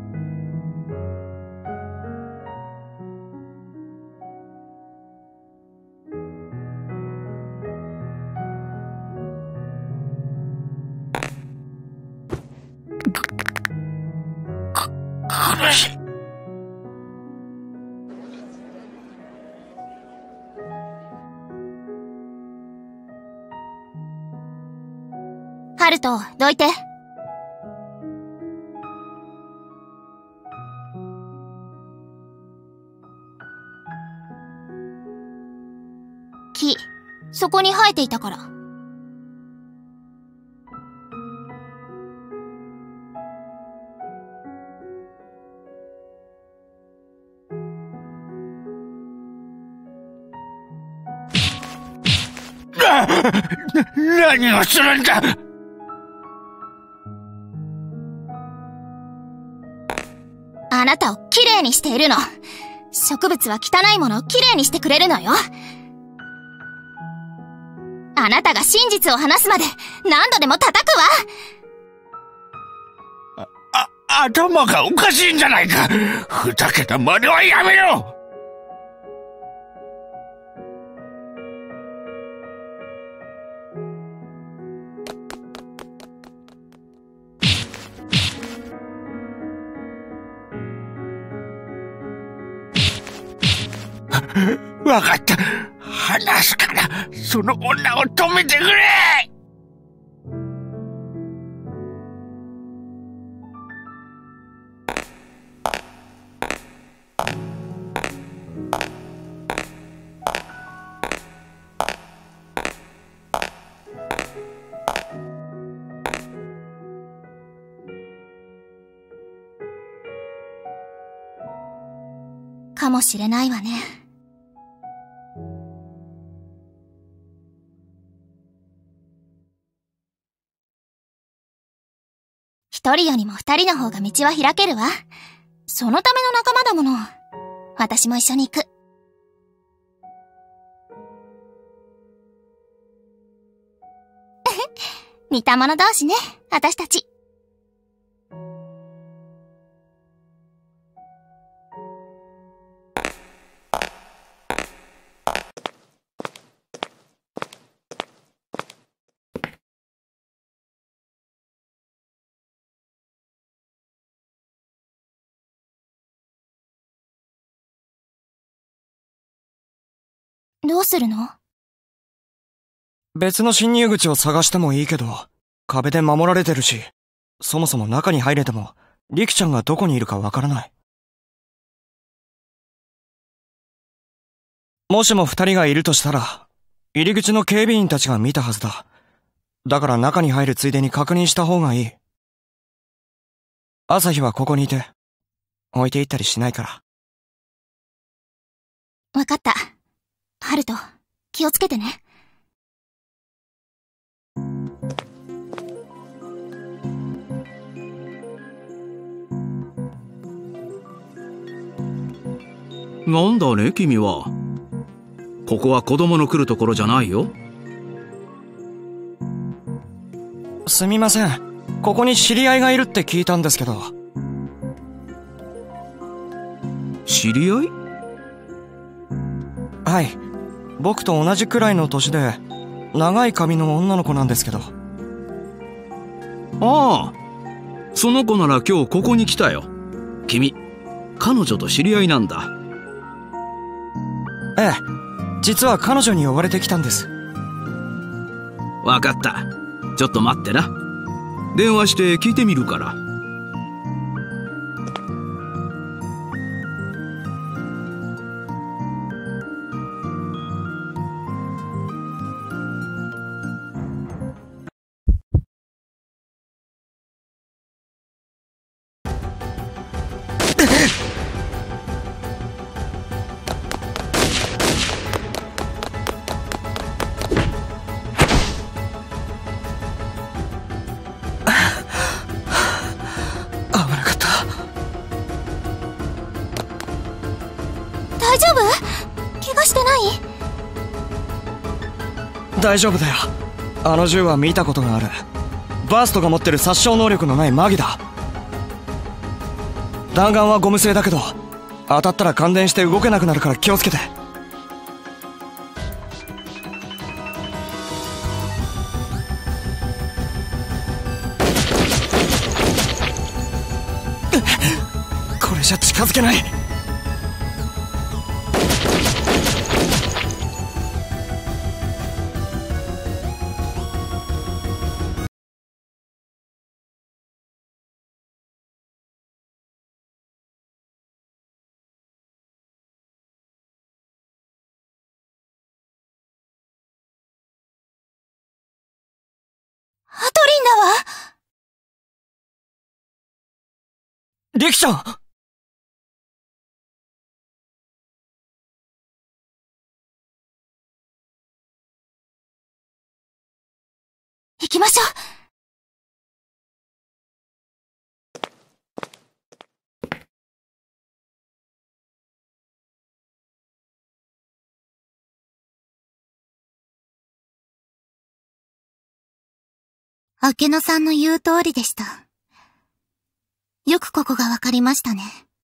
苦しい。 ハルト、どいて。木、そこに生えていたから。 な、何をするんだ！ あなたをきれいにしているの。植物は汚いものをきれいにしてくれるのよ。あなたが真実を話すまで何度でも叩くわ。あ、あ、頭がおかしいんじゃないか。ふざけた真似はやめろ。 わかった。話すから、その女を止めてくれ。 かもしれないわね。一人よりも二人の方が道は開けるわ。そのための仲間だもの。私も一緒に行く。似た者同士ね、私たち。どうするの？ 別の侵入口を探してもいいけど、壁で守られてるし、そもそも中に入れても、リキちゃんがどこにいるかわからない。もしも二人がいるとしたら、入り口の警備員たちが見たはずだ。だから中に入るついでに確認した方がいい。朝日はここにいて、置いていったりしないから。 わかった。ハルト、気をつけてね。 なんだね、君は。ここは子供の来るところじゃないよ。 すみません。ここに知り合いがいるって聞いたんですけど。 知り合い？ はい。僕と同じくらいの年で、長い髪の女の子なんですけど。 ああ、その子なら今日ここに来たよ。君、彼女と知り合いなんだ。 ええ、実は彼女に呼ばれてきたんです。 わかった。ちょっと待ってな。電話して聞いてみるから。 大丈夫？怪我してない？ 大丈夫だよ。あの銃は見たことがある。バーストが持ってる殺傷能力のないマギだ。弾丸はゴム製だけど、当たったら感電して動けなくなるから気をつけて。これじゃ近づけない。 アトリンだわ。 リキちゃん。 行きましょう。 明け野さんの言う通りでした。よくここがわかりましたね。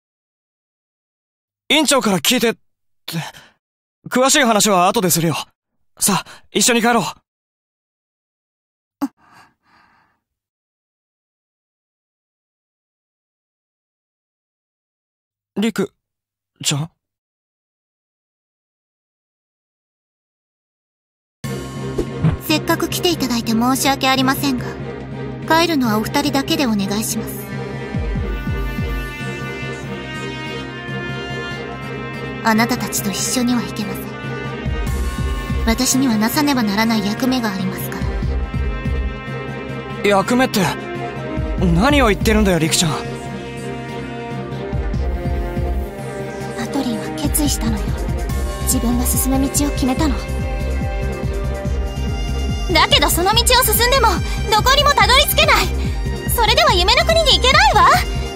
院長から聞いてって、詳しい話は後でするよ。さあ、一緒に帰ろう。リクちゃん？ せっかく来ていただいて申し訳ありませんが、帰るのはお二人だけでお願いします。あなたたちと一緒には行けません。私にはなさねばならない役目がありますから。 役目って何を言ってるんだよ、リクちゃん。 アトリンは決意したのよ。自分が進む道を決めたの。だけどその道を進んでもどこにもたどり着けない。それでは夢の国に行けないわ。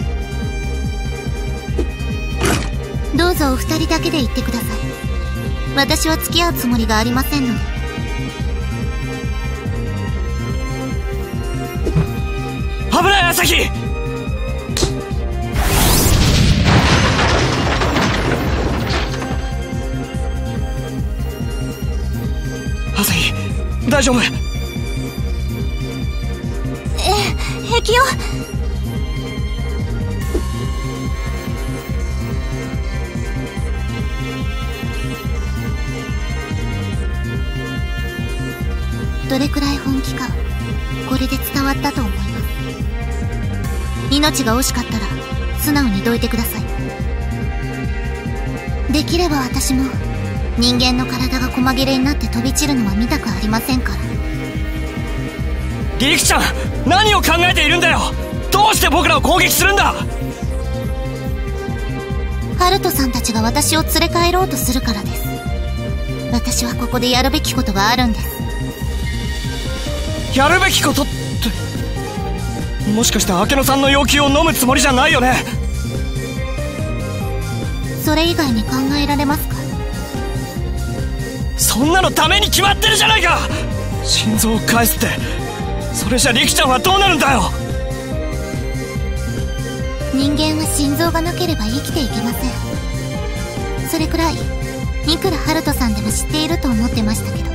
どうぞお二人だけで行ってください。私は付き合うつもりがありませんので。 危ない、朝日。朝日、大丈夫？ ええ、平気よ。 どれくらい本気か、これで伝わったと思います。命が惜しかったら素直にどいてください。できれば私も人間の体が細切れになって飛び散るのは見たくありませんから。 リクちゃん、何を考えているんだよ。どうして僕らを攻撃するんだ。 ハルトさんたちが私を連れ帰ろうとするからです。私はここでやるべきことがあるんです。 やるべきことって、もしかして明野さんの要求を飲むつもりじゃないよね。 それ以外に考えられますか？ そんなのダメに決まってるじゃないか。心臓を返すって、それじゃリクちゃんはどうなるんだよ。 人間は心臓がなければ生きていけません。それくらいいくらハルトさんでも知っていると思ってましたけど。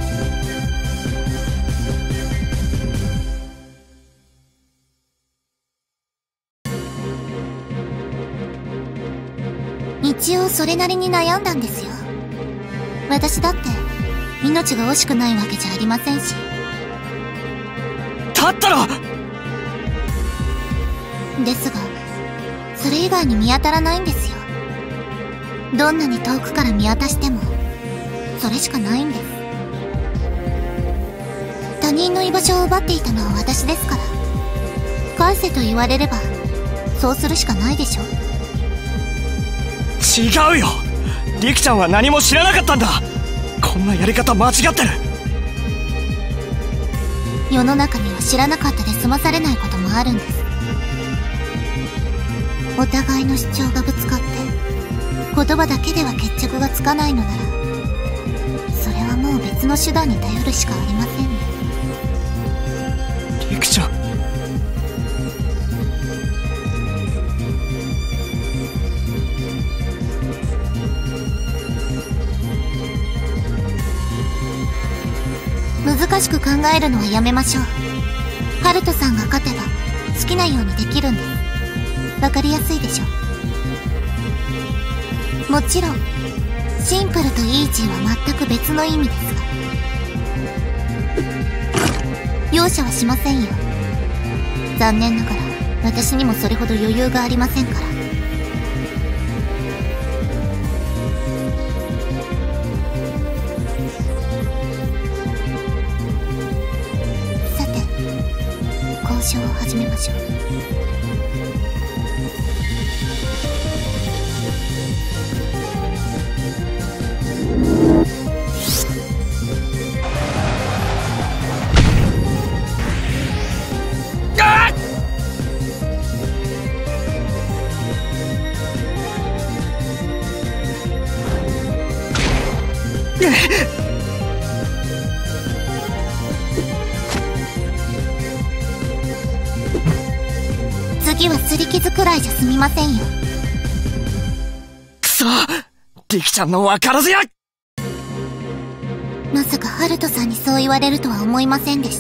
一応それなりに悩んだんですよ。私だって命が惜しくないわけじゃありませんし。 だったらですが、それ以外に見当たらないんですよ。どんなに遠くから見渡してもそれしかないんです。他人の居場所を奪っていたのは私ですから、返せと言われればそうするしかないでしょ。 違うよ。リクちゃんは何も知らなかったんだ。こんなやり方間違ってる。 世の中には知らなかったで済まされないこともあるんです。お互いの主張がぶつかって言葉だけでは決着がつかないのなら、それはもう別の手段に頼るしかありませんね。 リクちゃん、 難しく考えるのはやめましょう。ハルトさんが勝てば好きなようにできるんです。わかりやすいでしょ。もちろんシンプルとイージーは全く別の意味ですが、容赦はしませんよ。残念ながら私にもそれほど余裕がありませんから。さて、交渉を始めましょう。次は擦り傷くらいじゃ済みませんよ。 くそ、リキちゃんのわからずや。 まさかハルトさんにそう言われるとは思いませんでした。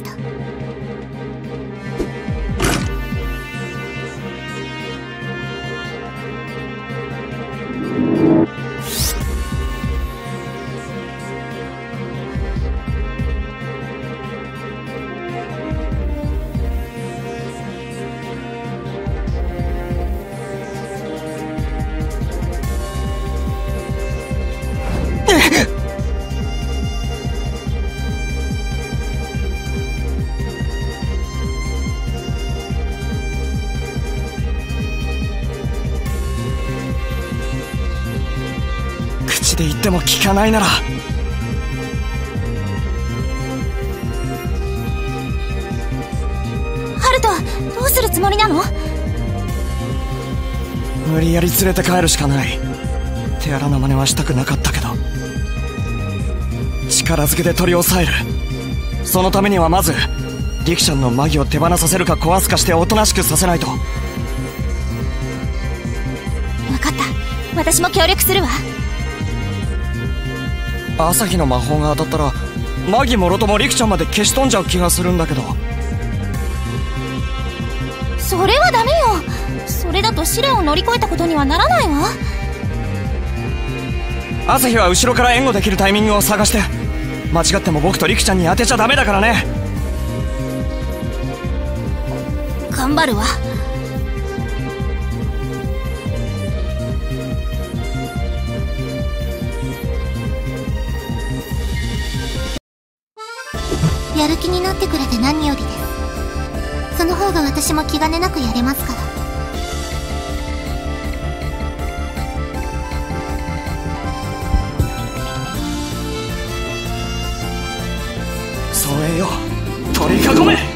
口で言っても聞かないなら、 ハルト、どうするつもりなの？ 無理やり連れて帰るしかない。手荒な真似はしたくなかったけど、力ずくで取り押さえる。そのためにはまずリキちゃんのマギを手放させるか壊すかしておとなしくさせないと。 分かった、私も協力するわ。 朝日の魔法が当たったらマギもろともリキちゃんまで消し飛んじゃう気がするんだけど。 それはダメよ。それだと試練を乗り越えたことにはならないわ。 朝日は後ろから援護できるタイミングを探して、間違っても僕とリキちゃんに当てちゃダメだからね。 頑張るわ。 やる気になってくれて何よりです。その方が私も気兼ねなくやれますから。 それよ、取り囲め。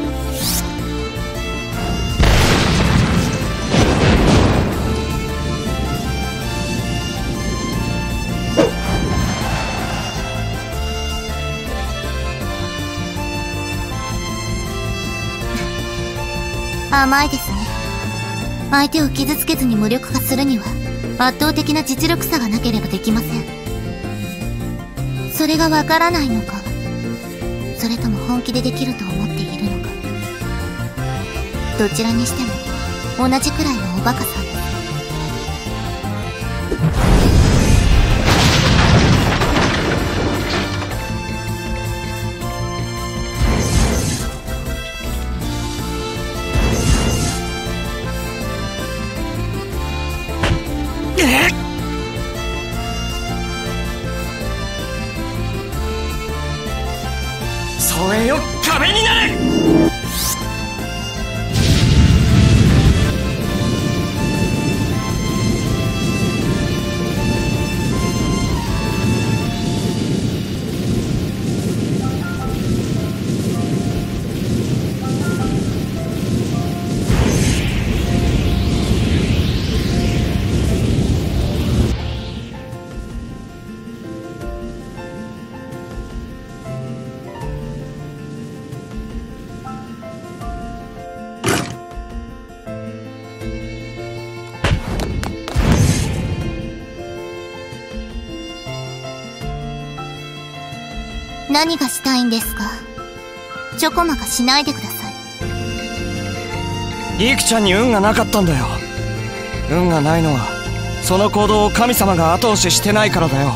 甘いですね。相手を傷つけずに無力化するには圧倒的な実力差がなければできません。それがわからないのか、それとも本気でできると思っているのか、どちらにしても同じくらいのおバカさんです。 それよ、壁になれ。 何がしたいんですか？ちょこまかしないでください。 リキちゃんに運がなかったんだよ。運がないのはその行動を神様が後押ししてないからだよ。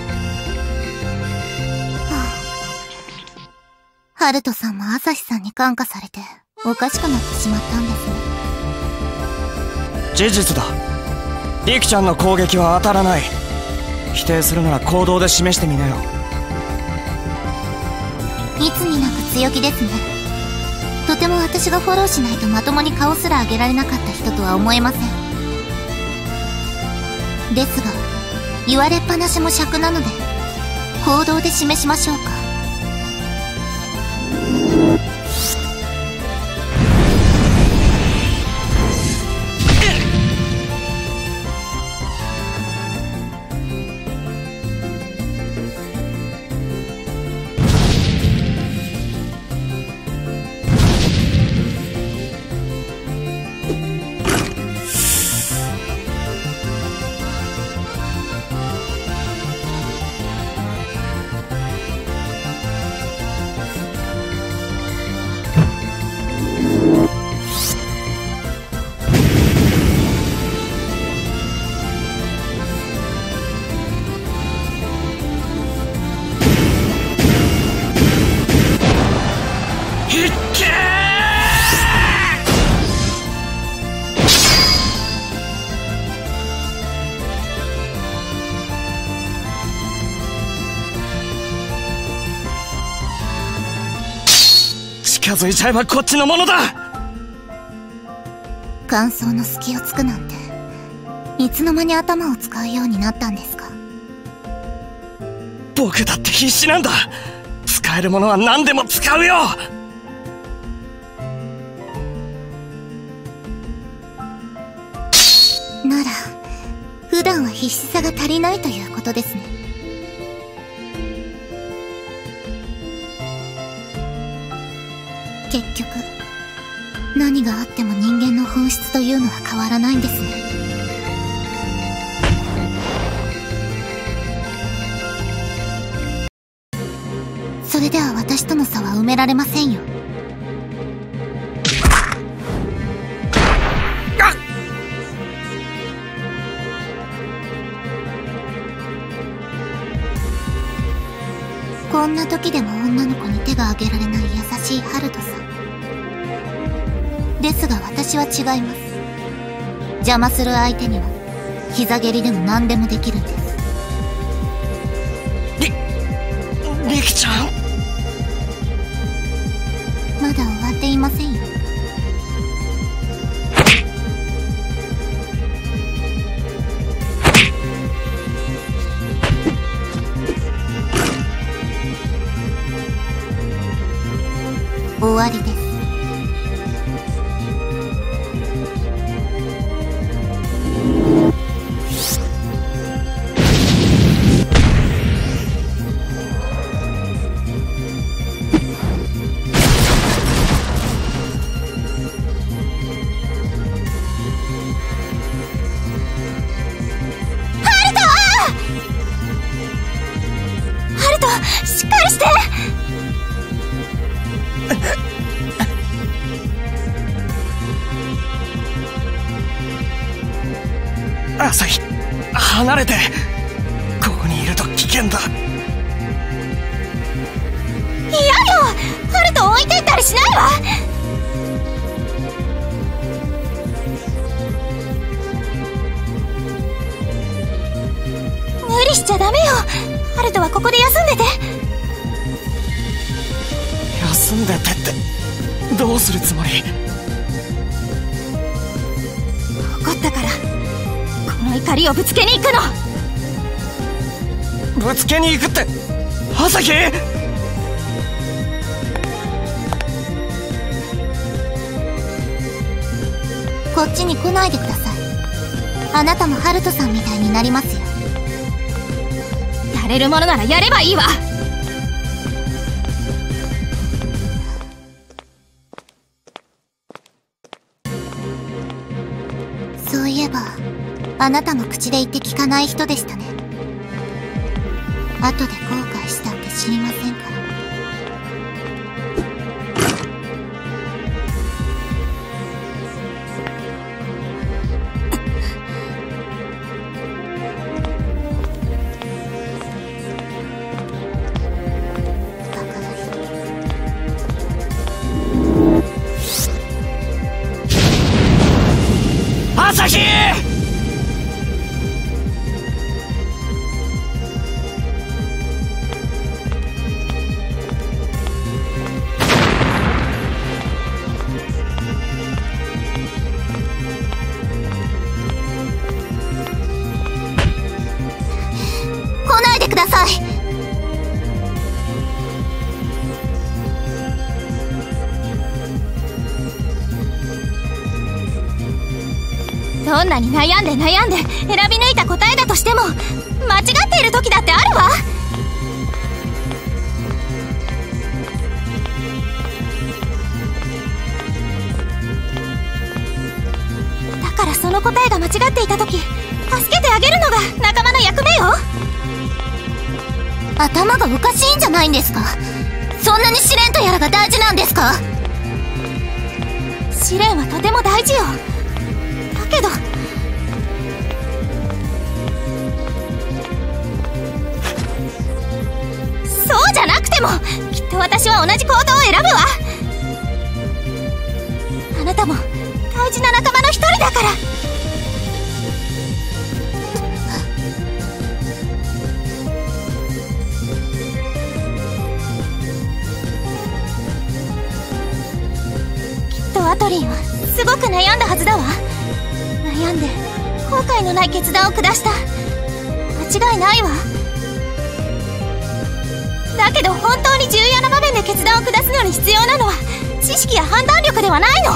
ハルトさんも朝日さんに感化されておかしくなってしまったんですね。 事実だ。リキちゃんの攻撃は当たらない。否定するなら行動で示してみなよ。 いつになく強気ですね。とても私がフォローしないとまともに顔すら上げられなかった人とは思えません。ですが言われっぱなしも尺なので行動で示しましょうか。 近づいちゃえばこっちのものだ。 感想の隙をつくなんていつの間に頭を使うようになったんですか？ 僕だって必死なんだ。使えるものは何でも使うよ。 なら普段は必死さが足りないということですね。結局何があっても人間の本質というのは変わらないんですね。それでは私との差は埋められませんよ。こんな時でも女の子に手が挙げられない優しいハルトさんですが、私は違います。邪魔する相手には膝蹴りでも何でもできるんです。 りりきちゃん、 まだ終わっていませんよ。終わりです。 しっかりして。 朝日、離れて。ここにいると危険だ。 嫌よ、ハルト置いてったりしないわ。無理しちゃダメよ。ハルトはここで休んでて。 休んでてってどうするつもり？ 怒ったからこの怒りをぶつけに行くの。 ぶつけに行くって朝日？ こっちに来ないでください。あなたもハルトさんみたいになりますよ。 やれるものならやればいいわ。 そういえばあなたも口で言って聞かない人でしたね。後で後悔したって知りませんから。 朝日！ 来ないでください。 どんなに悩んで悩んで選び抜いた答えだとしても間違っている時だってあるわ。だからその答えが間違っていた時助けてあげるのが仲間の役目よ。 頭がおかしいんじゃないんですか？そんなに試練とやらが大事なんですか？ 試練はとても大事よ。だけどそうじゃなくてもきっと私は同じ行動を選ぶわ。あなたも大事な仲間の一人だから。きっとアトリンはすごく悩んだはずだわ。悩んで後悔のない決断を下した。間違いないわ。 だけど本当に重要な場面で決断を下すのに必要なのは知識や判断力ではないの。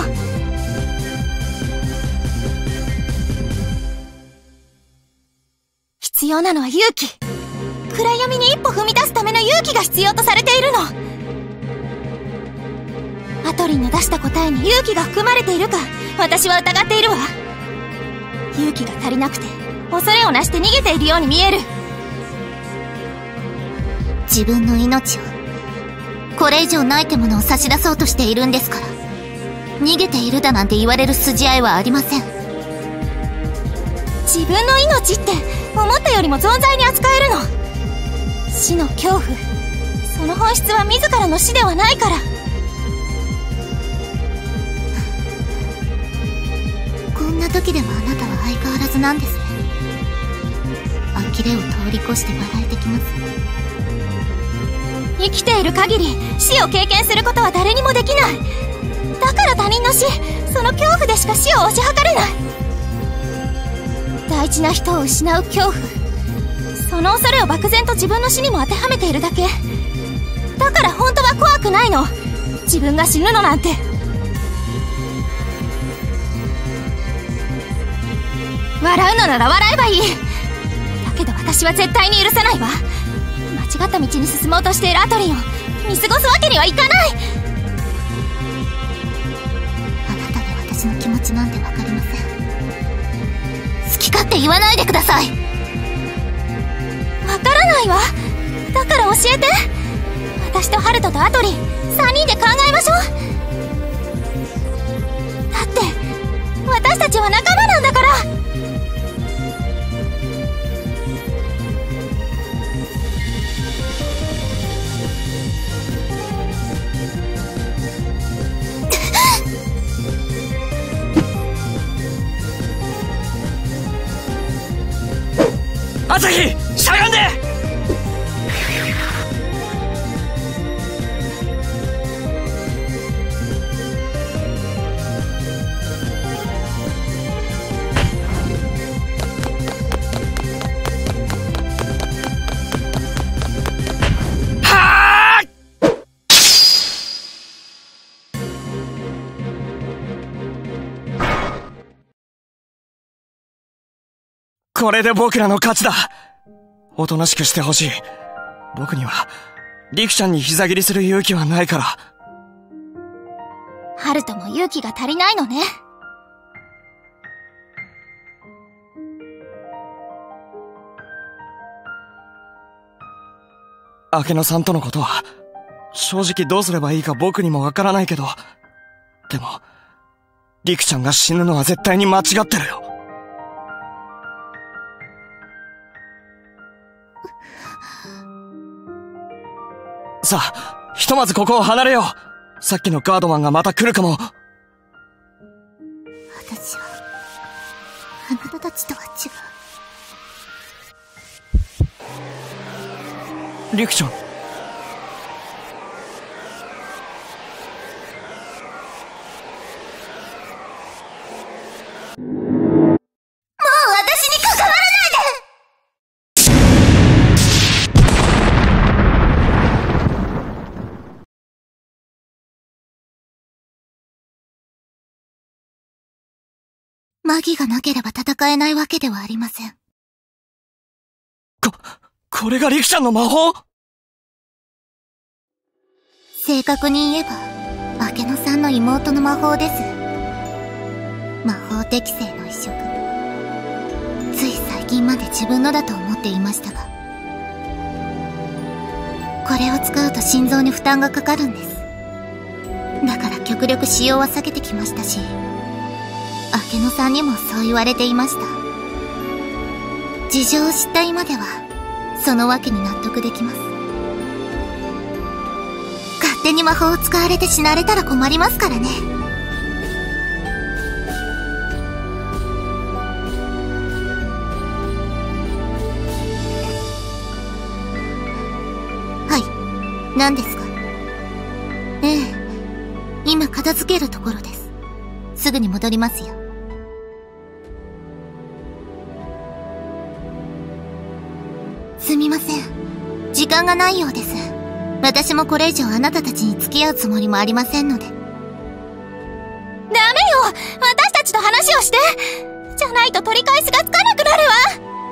必要なのは勇気。暗闇に一歩踏み出すための勇気が必要とされているの。アトリンの出した答えに勇気が含まれているか私は疑っているわ。勇気が足りなくて恐れをなして逃げているように見える。 自分の命をこれ以上ないってものを差し出そうとしているんですから、逃げているだなんて言われる筋合いはありません。 自分の命って思ったよりも存在に扱えるの。死の恐怖、その本質は自らの死ではないから。 こんな時でもあなたは相変わらずなんですね。呆れを通り越して笑えてきます。 生きている限り死を経験することは誰にもできない。だから他人の死、その恐怖でしか死を推し量れない。大事な人を失う恐怖、その恐れを漠然と自分の死にも当てはめているだけ。だから本当は怖くないの、自分が死ぬのなんて。笑うのなら笑えばいい。だけど私は絶対に許さないわ。間違った道に進もうとしているアトリンを見過ごすわけにはいかない。 あなたに私の気持ちなんてわかりません。好き勝手言わないでください。 わからないわ。だから教えて。私とハルトとアトリンさんにんで考えましょう。だって私たちは仲間なんだから。 朝日、しゃがんで。はあ！これで僕らの勝ちだ。おとなしくしてほしい。僕にはリクちゃんに膝蹴りする勇気はないから。 ハルトも勇気が足りないのね。 明野さんとのことは正直どうすればいいか僕にもわからないけど、でもリクちゃんが死ぬのは絶対に間違ってるよ。さあ、ひとまずここを離れよう。さっきのガードマンがまた来るかも。 私はあなたたちとは違う。リクちゃん。 マギがなければ戦えないわけではありません。 こ、これがリクちゃんの魔法？ 正確に言えば、明野さんの妹の魔法です。魔法適正の移植。つい最近まで自分のだと思っていましたが、これを使うと心臓に負担がかかるんです。だから極力使用は避けてきましたし、明野さんにもそう言われていました。事情を知った今ではそのわけに納得できます。勝手に魔法を使われて死なれたら困りますからね。はい、何ですか？ええ、今片付けるところです。すぐに戻りますよ。すみません。時間がないようです。 私もこれ以上あなたたちに付き合うつもりもありませんので。 ダメよ、私たちと話をして。じゃないと取り返しがつかなくなるわ。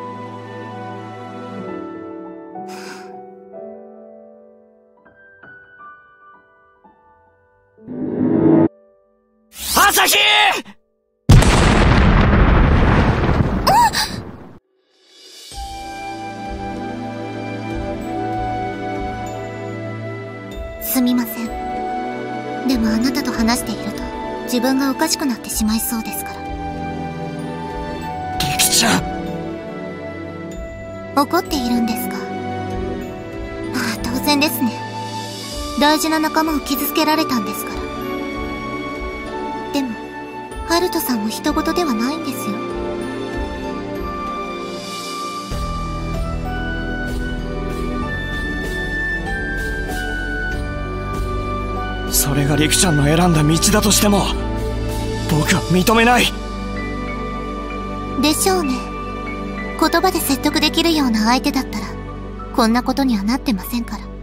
朝日！ すみません。でもあなたと話していると自分がおかしくなってしまいそうですから。 陸ちゃん。 怒っているんですか？ああ、当然ですね。大事な仲間を傷つけられたんですから。でもハルトさんも人事ではないんですよ。 それが陸ちゃんの選んだ道だとしても僕は認めない。 でしょうね。言葉で説得できるような相手だったらこんなことにはなってませんから。